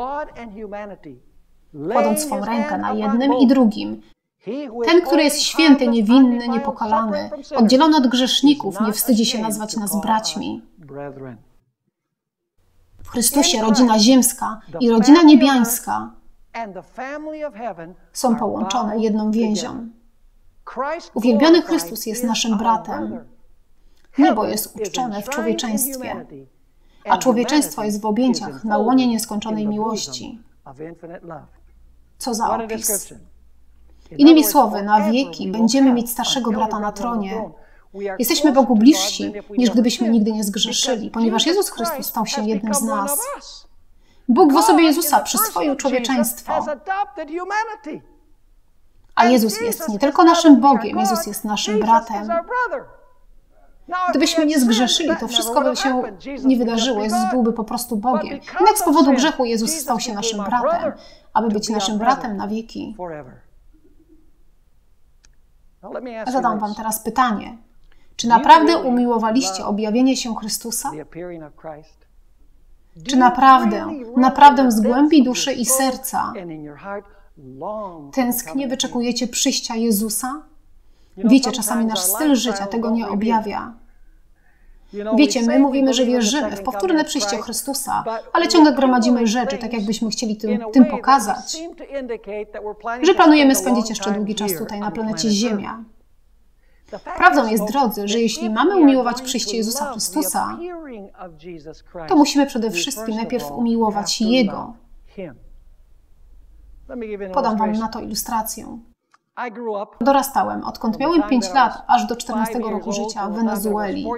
kładąc swą rękę na jednym i drugim. Ten, który jest święty, niewinny, niepokalany, oddzielony od grzeszników, nie wstydzi się nazwać nas braćmi. W Chrystusie rodzina ziemska i rodzina niebiańska są połączone jedną więzią. Uwielbiony Chrystus jest naszym bratem. Niebo jest uczczone w człowieczeństwie, a człowieczeństwo jest w objęciach na łonie nieskończonej miłości. Co za opis! Innymi słowy, na wieki będziemy mieć starszego brata na tronie. Jesteśmy Bogu bliżsi, niż gdybyśmy nigdy nie zgrzeszyli, ponieważ Jezus Chrystus stał się jednym z nas. Bóg w osobie Jezusa przyswoił człowieczeństwo. A Jezus jest nie tylko naszym Bogiem, Jezus jest naszym bratem. Gdybyśmy nie zgrzeszyli, to wszystko by się nie wydarzyło. Jezus byłby po prostu Bogiem. Jednak z powodu grzechu Jezus stał się naszym bratem, aby być naszym bratem na wieki. Zadam wam teraz pytanie. Czy naprawdę umiłowaliście objawienie się Chrystusa? Czy naprawdę z głębi duszy i serca tęsknie wyczekujecie przyjścia Jezusa? Wiecie, czasami nasz styl życia tego nie objawia. Wiecie, my mówimy, że wierzymy w powtórne przyjście Chrystusa, ale ciągle gromadzimy rzeczy, tak jakbyśmy chcieli tym pokazać, że planujemy spędzić jeszcze długi czas tutaj na planecie Ziemia. Prawdą jest, drodzy, że jeśli mamy umiłować przyjście Jezusa Chrystusa, to musimy przede wszystkim najpierw umiłować Jego. Podam wam na to ilustrację. Dorastałem, odkąd miałem 5 lat, aż do 14 roku życia w Wenezueli.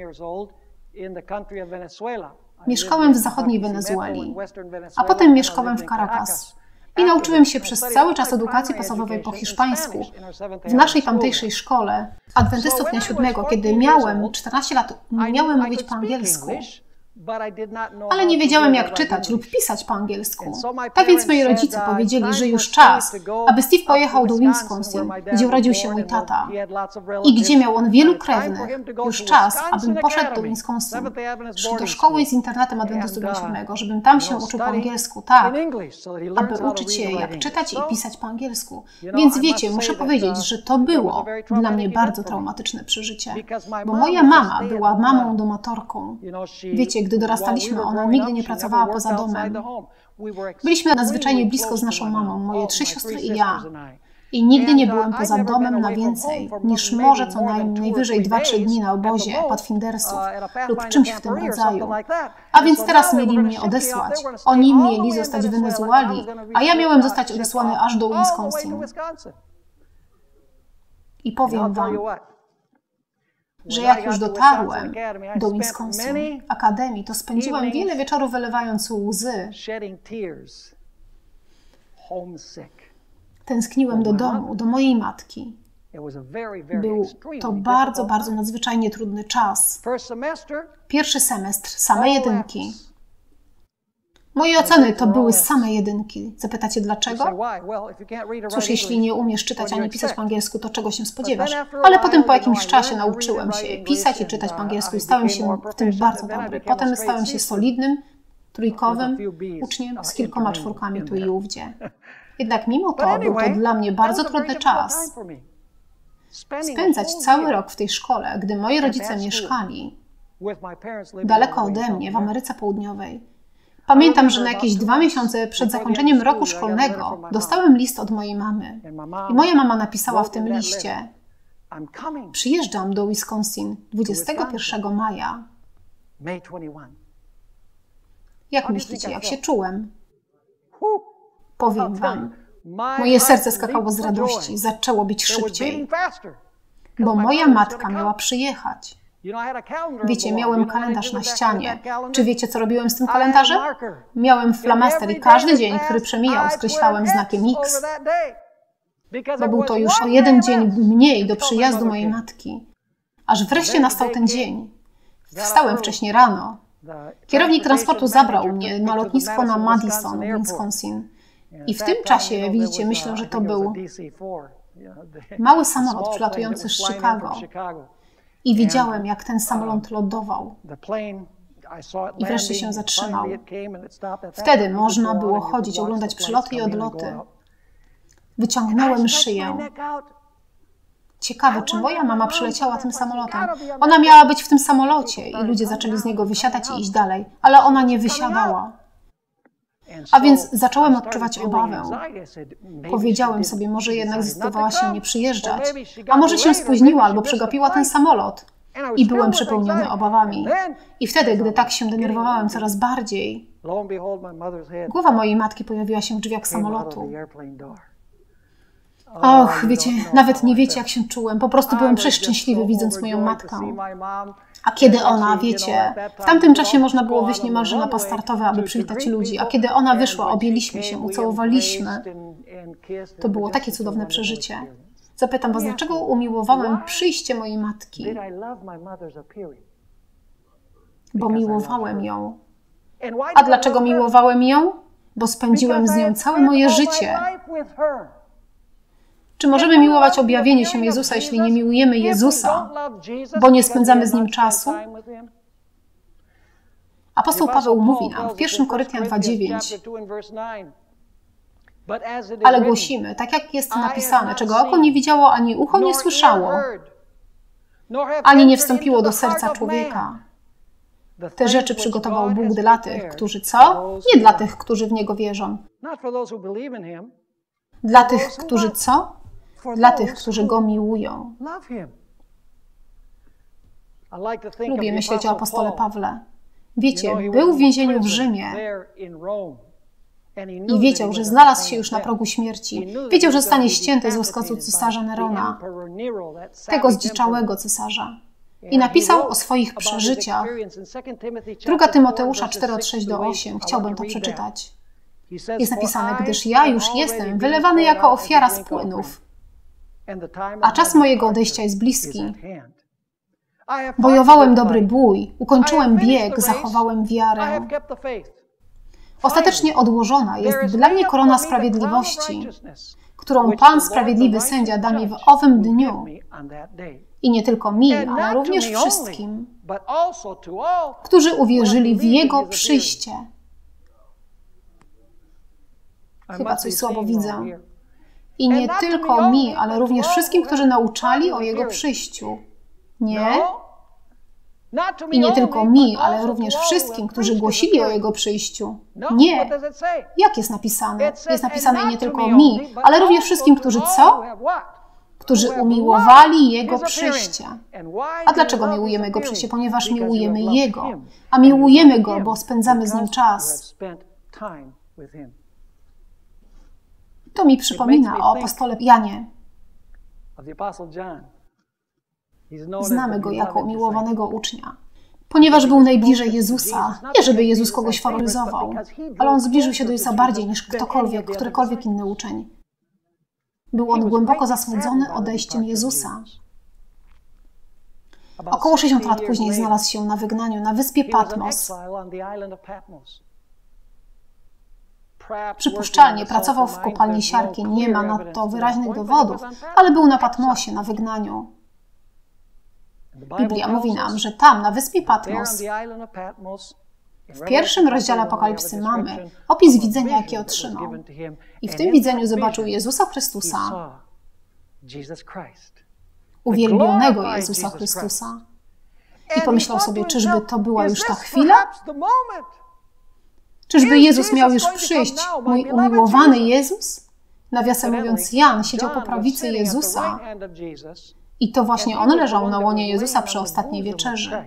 Mieszkałem w zachodniej Wenezueli, a potem mieszkałem w Caracas. I nauczyłem się przez cały czas edukacji podstawowej po hiszpańsku w naszej tamtejszej szkole Adwentystów Dnia Siódmego. Kiedy miałem 14 lat, umiałem mówić po angielsku, ale nie wiedziałem, jak czytać lub pisać po angielsku. Tak więc moi rodzice powiedzieli, że już czas, aby Steve pojechał do Wisconsin, gdzie urodził się mój tata i gdzie miał on wielu krewnych. Już czas, abym poszedł do Wisconsin, do szkoły z internatem Adwentystów Dnia Siódmego, żebym tam się uczył po angielsku, tak, aby uczyć się, jak czytać i pisać po angielsku. Więc wiecie, muszę powiedzieć, że to było dla mnie bardzo traumatyczne przeżycie, bo moja mama była mamą domatorką. Wiecie, gdy dorastaliśmy, ona nigdy nie pracowała poza domem. Byliśmy nadzwyczajnie blisko z naszą mamą, moje 3 siostry i ja. I nigdy nie byłem poza domem na więcej niż może co najwyżej 2-3 dni na obozie Pathfindersów lub czymś w tym rodzaju. A więc teraz mieli mnie odesłać. Oni mieli zostać w Wenezueli, a ja miałem zostać odesłany aż do Wisconsin. I powiem wam, że jak już dotarłem do Wisconsin Akademii, to spędziłem wiele wieczorów wylewając łzy. Tęskniłem do domu, do mojej matki. Był to bardzo, bardzo nadzwyczajnie trudny czas. Pierwszy semestr, same jedynki. Moje oceny to były same jedynki. Zapytacie dlaczego? Cóż, jeśli nie umiesz czytać ani pisać po angielsku, to czego się spodziewasz? Ale potem po jakimś czasie nauczyłem się pisać i czytać po angielsku i stałem się w tym bardzo dobry. Potem stałem się solidnym, trójkowym uczniem z kilkoma 4 tu i ówdzie. Jednak mimo to był to dla mnie bardzo trudny czas. Spędzać cały rok w tej szkole, gdy moi rodzice mieszkali daleko ode mnie w Ameryce Południowej. Pamiętam, że na jakieś 2 miesiące przed zakończeniem roku szkolnego dostałem list od mojej mamy. I moja mama napisała w tym liście: przyjeżdżam do Wisconsin 21 maja. Jak myślicie, jak się czułem? Powiem wam, moje serce skakało z radości, zaczęło bić szybciej, bo moja matka miała przyjechać. Wiecie, miałem kalendarz na ścianie. Czy wiecie, co robiłem z tym kalendarzem? Miałem flamaster i każdy dzień, który przemijał, skreślałem znakiem X. Bo był to już o 1 dzień mniej do przyjazdu mojej matki. Aż wreszcie nastał ten dzień. Wstałem wcześnie rano. Kierownik transportu zabrał mnie na lotnisko na Madison, Wisconsin. I w tym czasie, widzicie, myślę, że to był mały samolot przylatujący z Chicago. I widziałem, jak ten samolot lądował. I wreszcie się zatrzymał. Wtedy można było chodzić, oglądać przyloty i odloty. Wyciągnąłem szyję. Ciekawe, czy moja mama przyleciała tym samolotem. Ona miała być w tym samolocie i ludzie zaczęli z niego wysiadać i iść dalej, ale ona nie wysiadała. A więc zacząłem odczuwać obawę. Powiedziałem sobie, może jednak zdecydowała się nie przyjeżdżać, a może się spóźniła albo przegapiła ten samolot. I byłem przepełniony obawami. I wtedy, gdy tak się denerwowałem coraz bardziej, głowa mojej matki pojawiła się w drzwiach samolotu. Och, wiecie, nawet nie wiecie, jak się czułem. Po prostu byłem przeszczęśliwy, widząc moją matkę. A kiedy ona, wiecie, w tamtym czasie można było wyjść niemalże na pas startowy, aby przywitać ludzi. A kiedy ona wyszła, objęliśmy się, ucałowaliśmy. To było takie cudowne przeżycie. Zapytam was, dlaczego umiłowałem przyjście mojej matki? Bo miłowałem ją. A dlaczego miłowałem ją? Bo spędziłem z nią całe moje życie. Czy możemy miłować objawienie się Jezusa, jeśli nie miłujemy Jezusa, bo nie spędzamy z Nim czasu? Apostoł Paweł mówi nam w 1 Koryntian 2:9: ale głosimy, tak jak jest napisane, czego oko nie widziało, ani ucho nie słyszało, ani nie wstąpiło do serca człowieka. Te rzeczy przygotował Bóg dla tych, którzy co? Nie dla tych, którzy w Niego wierzą. Dla tych, którzy co? Dla tych, którzy Go miłują. Lubię myśleć o apostole Pawle. Wiecie, był w więzieniu w Rzymie i wiedział, że znalazł się już na progu śmierci. Wiedział, że zostanie ścięty z rozkazu cesarza Nerona, tego zdziczałego cesarza. I napisał o swoich przeżyciach. 2 Tymoteusza 4:6-8. Chciałbym to przeczytać. Jest napisane, gdyż ja już jestem wylewany jako ofiara z płynów, a czas mojego odejścia jest bliski. Bojowałem dobry bój, ukończyłem bieg, zachowałem wiarę. Ostatecznie odłożona jest dla mnie korona sprawiedliwości, którą Pan Sprawiedliwy Sędzia da mi w owym dniu. I nie tylko mi, ale również wszystkim, którzy uwierzyli w Jego przyjście. Chyba coś słabo widzę. I nie tylko mi, ale również wszystkim, którzy nauczali o Jego przyjściu. Nie? I nie tylko mi, ale również wszystkim, którzy głosili o Jego przyjściu. Nie. Jak jest napisane? Jest napisane nie tylko mi, ale również wszystkim, którzy co? Którzy umiłowali Jego przyjście. A dlaczego miłujemy Jego przyjście? Ponieważ miłujemy Jego. A miłujemy Go, bo spędzamy z Nim czas. To mi przypomina o apostole Janie. Znamy go jako umiłowanego ucznia, ponieważ był najbliżej Jezusa. Nie, żeby Jezus kogoś faworyzował, ale on zbliżył się do Jezusa bardziej niż którykolwiek inny uczeń. Był on głęboko zasmudzony odejściem Jezusa. Około 60 lat później znalazł się na wygnaniu na wyspie Patmos. Przypuszczalnie pracował w kopalni siarki. Nie ma na to wyraźnych dowodów, ale był na Patmosie, na wygnaniu. Biblia mówi nam, że tam, na wyspie Patmos, w pierwszym rozdziale Apokalipsy mamy opis widzenia, jakie otrzymał. I w tym widzeniu zobaczył Jezusa Chrystusa, uwielbionego Jezusa Chrystusa. I pomyślał sobie, czyżby to była już ta chwila? Czyżby Jezus miał już przyjść, mój umiłowany Jezus? Nawiasem mówiąc, Jan siedział po prawicy Jezusa i to właśnie on leżał na łonie Jezusa przy ostatniej wieczerzy.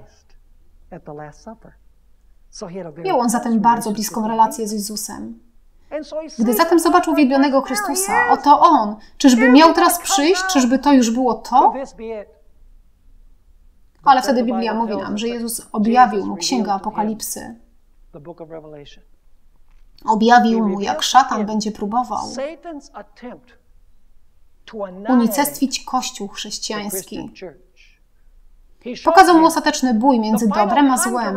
Miał on zatem bardzo bliską relację z Jezusem. Gdy zatem zobaczył uwielbionego Chrystusa, oto On, czyżby miał teraz przyjść, czyżby to już było to? Ale wtedy Biblia mówi nam, że Jezus objawił mu Księgę Apokalipsy. Objawił mu, jak szatan będzie próbował unicestwić Kościół chrześcijański. Pokazał mu ostateczny bój między dobrem a złem.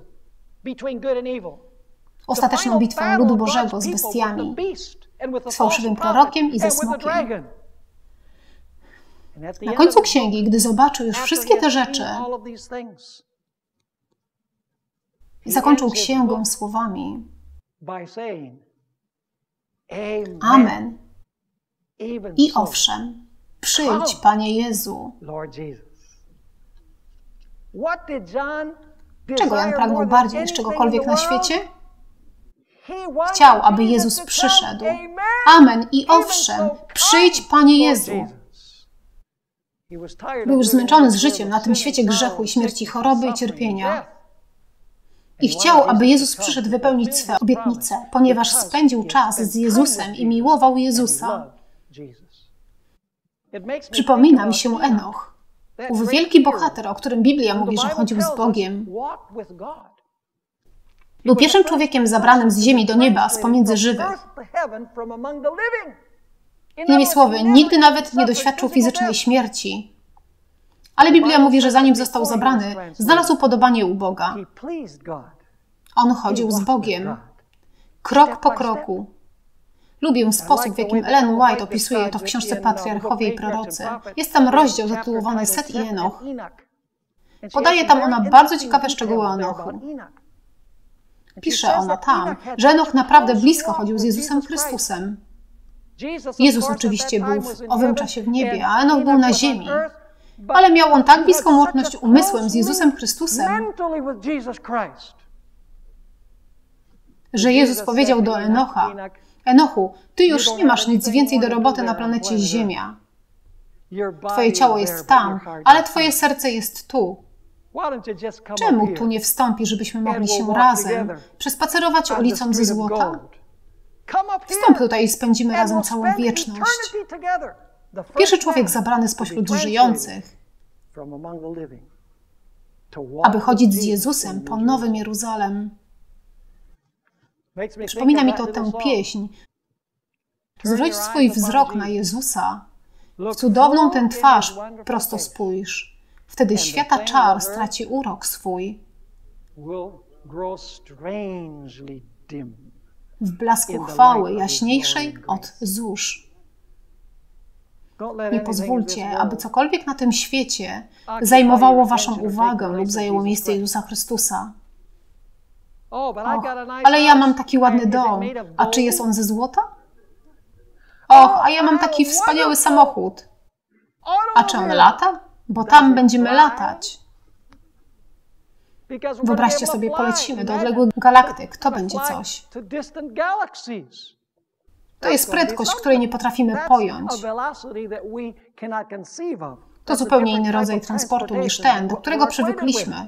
Ostateczną bitwę ludu Bożego z bestiami, z fałszywym prorokiem i ze smokiem. Na końcu księgi, gdy zobaczył już wszystkie te rzeczy, zakończył księgę słowami: Amen. I owszem, przyjdź, Panie Jezu. Czego Jan pragnął bardziej niż czegokolwiek na świecie? Chciał, aby Jezus przyszedł. Amen. I owszem, przyjdź, Panie Jezu. Był już zmęczony z życiem na tym świecie grzechu i śmierci, choroby i cierpienia. I chciał, aby Jezus przyszedł wypełnić swe obietnice, ponieważ spędził czas z Jezusem i miłował Jezusa. Przypomina mi się Enoch, ów wielki bohater, o którym Biblia mówi, że chodził z Bogiem. Był pierwszym człowiekiem zabranym z ziemi do nieba, z pomiędzy żywych. Innymi słowy, nigdy nawet nie doświadczył fizycznej śmierci. Ale Biblia mówi, że zanim został zabrany, znalazł upodobanie u Boga. On chodził z Bogiem, krok po kroku. Lubię sposób, w jakim Ellen White opisuje to w książce Patriarchowie i Prorocy. Jest tam rozdział zatytułowany Set i Enoch. Podaje tam ona bardzo ciekawe szczegóły o Enochu. Pisze ona tam, że Enoch naprawdę blisko chodził z Jezusem Chrystusem. Jezus oczywiście był w owym czasie w niebie, a Enoch był na ziemi. Ale miał on tak bliską łączność umysłem z Jezusem Chrystusem, że Jezus powiedział do Enocha: Enochu, ty już nie masz nic więcej do roboty na planecie Ziemia. Twoje ciało jest tam, ale twoje serce jest tu. Czemu tu nie wstąpi, żebyśmy mogli się razem przespacerować ulicą ze złota? Wstąp tutaj i spędzimy razem całą wieczność. Pierwszy człowiek zabrany spośród żyjących, aby chodzić z Jezusem po Nowym Jeruzalem. Przypomina mi to tę pieśń. Zwróć swój wzrok na Jezusa, w cudowną tę twarz prosto spójrz. Wtedy świata czar straci urok swój. W blasku chwały jaśniejszej od zórz. Nie pozwólcie, aby cokolwiek na tym świecie zajmowało waszą uwagę lub zajęło miejsce Jezusa Chrystusa. Och, ale ja mam taki ładny dom. A czy jest on ze złota? Och, a ja mam taki wspaniały samochód. A czy on lata? Bo tam będziemy latać. Wyobraźcie sobie, polecimy do odległych galaktyk. To będzie coś. To jest prędkość, której nie potrafimy pojąć. To zupełnie inny rodzaj transportu niż ten, do którego przywykliśmy.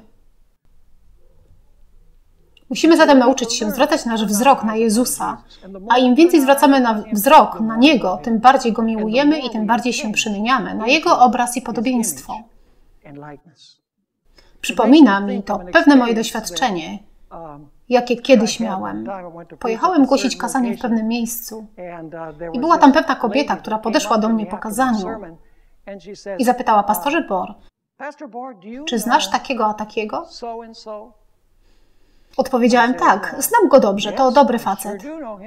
Musimy zatem nauczyć się zwracać nasz wzrok na Jezusa, a im więcej zwracamy wzrok na Niego, tym bardziej Go miłujemy i tym bardziej się przemieniamy na Jego obraz i podobieństwo. Przypomina mi to pewne moje doświadczenie, jakie kiedyś miałem. Pojechałem głosić kazanie w pewnym miejscu i była tam pewna kobieta, która podeszła do mnie po kazaniu i zapytała: Pastorze Bohr, czy znasz takiego a takiego? Odpowiedziałem: tak, znam go dobrze, to dobry facet.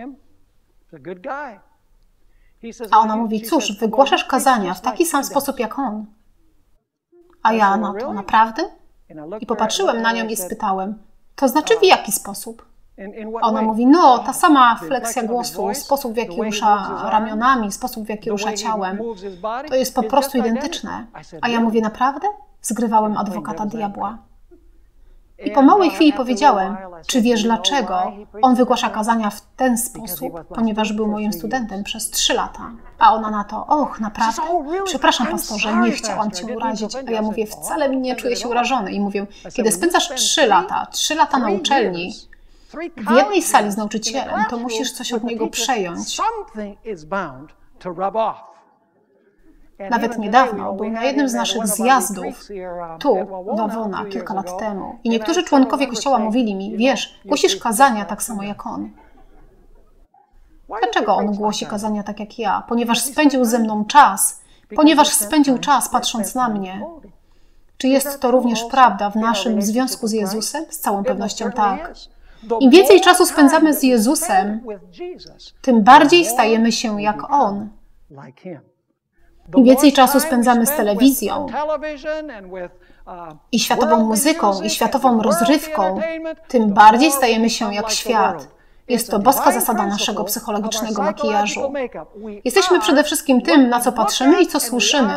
A ona mówi: cóż, wygłaszasz kazania w taki sam sposób jak on. A ja na to: naprawdę? I popatrzyłem na nią i spytałem: to znaczy w jaki sposób? A ona mówi: no, ta sama fleksja głosu, sposób w jaki rusza ramionami, sposób w jaki rusza ciałem, to jest po prostu identyczne. A ja mówię: naprawdę? Zgrywałem adwokata diabła. I po małej chwili powiedziałem: czy wiesz dlaczego on wygłasza kazania w ten sposób? Ponieważ był moim studentem przez 3 lata. A ona na to: och, naprawdę? Przepraszam, pastorze, nie chciałam cię urazić. A ja mówię: wcale nie czuję się urażony. I mówię: kiedy spędzasz 3 lata na uczelni, w jednej sali z nauczycielem, to musisz coś od niego przejąć. Nawet niedawno był na jednym z naszych zjazdów, tu, w Avona, kilka lat temu. I niektórzy członkowie Kościoła mówili mi: wiesz, głosisz kazania tak samo jak on. Dlaczego on głosi kazania tak jak ja? Ponieważ spędził ze mną czas. Ponieważ spędził czas patrząc na mnie. Czy jest to również prawda w naszym związku z Jezusem? Z całą pewnością tak. Im więcej czasu spędzamy z Jezusem, tym bardziej stajemy się jak On. Im więcej czasu spędzamy z telewizją i światową muzyką i światową rozrywką, tym bardziej stajemy się jak świat. Jest to boska zasada naszego psychologicznego makijażu. Jesteśmy przede wszystkim tym, na co patrzymy i co słyszymy.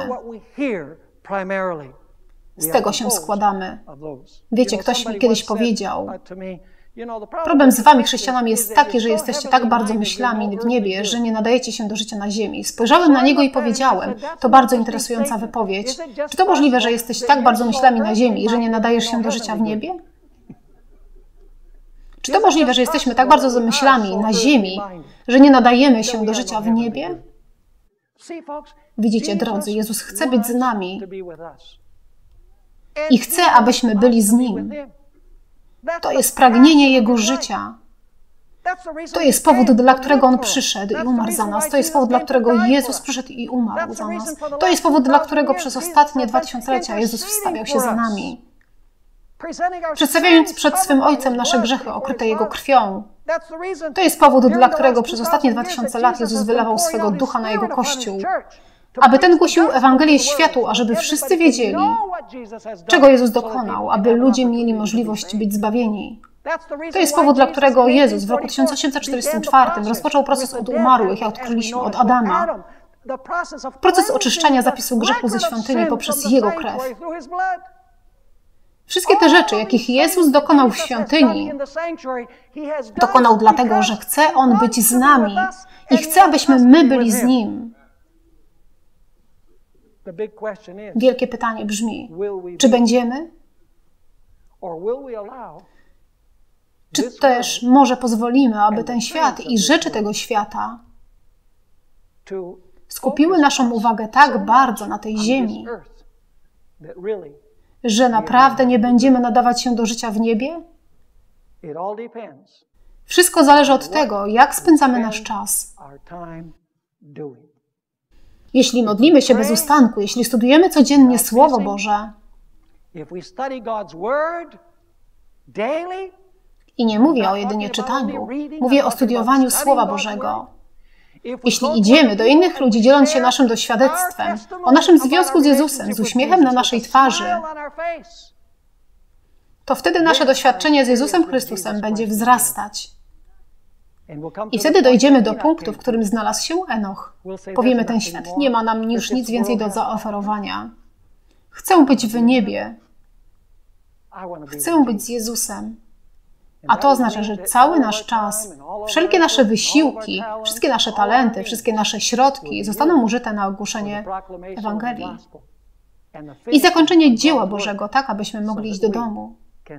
Z tego się składamy. Wiecie, ktoś mi kiedyś powiedział: problem z wami, chrześcijanami, jest taki, że jesteście tak bardzo myślami w niebie, że nie nadajecie się do życia na ziemi. Spojrzałem na niego i powiedziałem: to bardzo interesująca wypowiedź. Czy to możliwe, że jesteś tak bardzo myślami na ziemi, że nie nadajesz się do życia w niebie? Czy to możliwe, że jesteśmy tak bardzo myślami na ziemi, że nie nadajemy się do życia w niebie? Widzicie, drodzy, Jezus chce być z nami i chce, abyśmy byli z Nim. To jest pragnienie Jego życia. To jest powód, dla którego On przyszedł i umarł za nas. To jest powód, dla którego Jezus przyszedł i umarł za nas. To jest powód, dla którego przez ostatnie 2000-lecia Jezus wstawiał się za nami, przedstawiając przed swym Ojcem nasze grzechy okryte Jego krwią. To jest powód, dla którego przez ostatnie 2000 lat Jezus wylewał swego ducha na Jego Kościół, aby ten głosił Ewangelię światu, ażeby wszyscy wiedzieli, czego Jezus dokonał, aby ludzie mieli możliwość być zbawieni. To jest powód, dla którego Jezus w roku 1844 rozpoczął proces od umarłych, jak odkryliśmy, od Adama. Proces oczyszczania zapisu grzechu ze świątyni poprzez Jego krew. Wszystkie te rzeczy, jakich Jezus dokonał w świątyni, dokonał dlatego, że chce On być z nami i chce, abyśmy my byli z Nim. Wielkie pytanie brzmi, czy będziemy? Czy też może pozwolimy, aby ten świat i rzeczy tego świata skupiły naszą uwagę tak bardzo na tej ziemi, że naprawdę nie będziemy nadawać się do życia w niebie? Wszystko zależy od tego, jak spędzamy nasz czas. Jeśli modlimy się bez ustanku, jeśli studujemy codziennie Słowo Boże, i nie mówię o jedynie czytaniu, mówię o studiowaniu Słowa Bożego. Jeśli idziemy do innych ludzi, dzieląc się naszym doświadectwem, o naszym związku z Jezusem, z uśmiechem na naszej twarzy, to wtedy nasze doświadczenie z Jezusem Chrystusem będzie wzrastać. I wtedy dojdziemy do punktu, w którym znalazł się Enoch. Powiemy, ten świat nie ma nam już nic więcej do zaoferowania. Chcę być w niebie. Chcę być z Jezusem. A to oznacza, że cały nasz czas, wszelkie nasze wysiłki, wszystkie nasze talenty, wszystkie nasze środki zostaną użyte na ogłoszenie Ewangelii i zakończenie dzieła Bożego, tak abyśmy mogli iść do domu.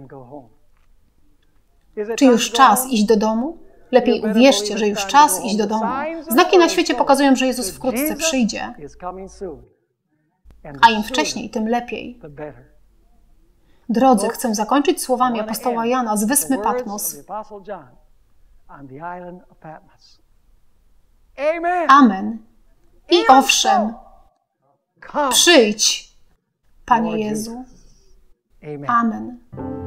Czy już czas iść do domu? Lepiej uwierzcie, że już czas iść do domu. Znaki na świecie pokazują, że Jezus wkrótce przyjdzie. A im wcześniej, tym lepiej. Drodzy, chcę zakończyć słowami apostoła Jana z wyspy Patmos. Amen. I owszem, przyjdź, Panie Jezu. Amen.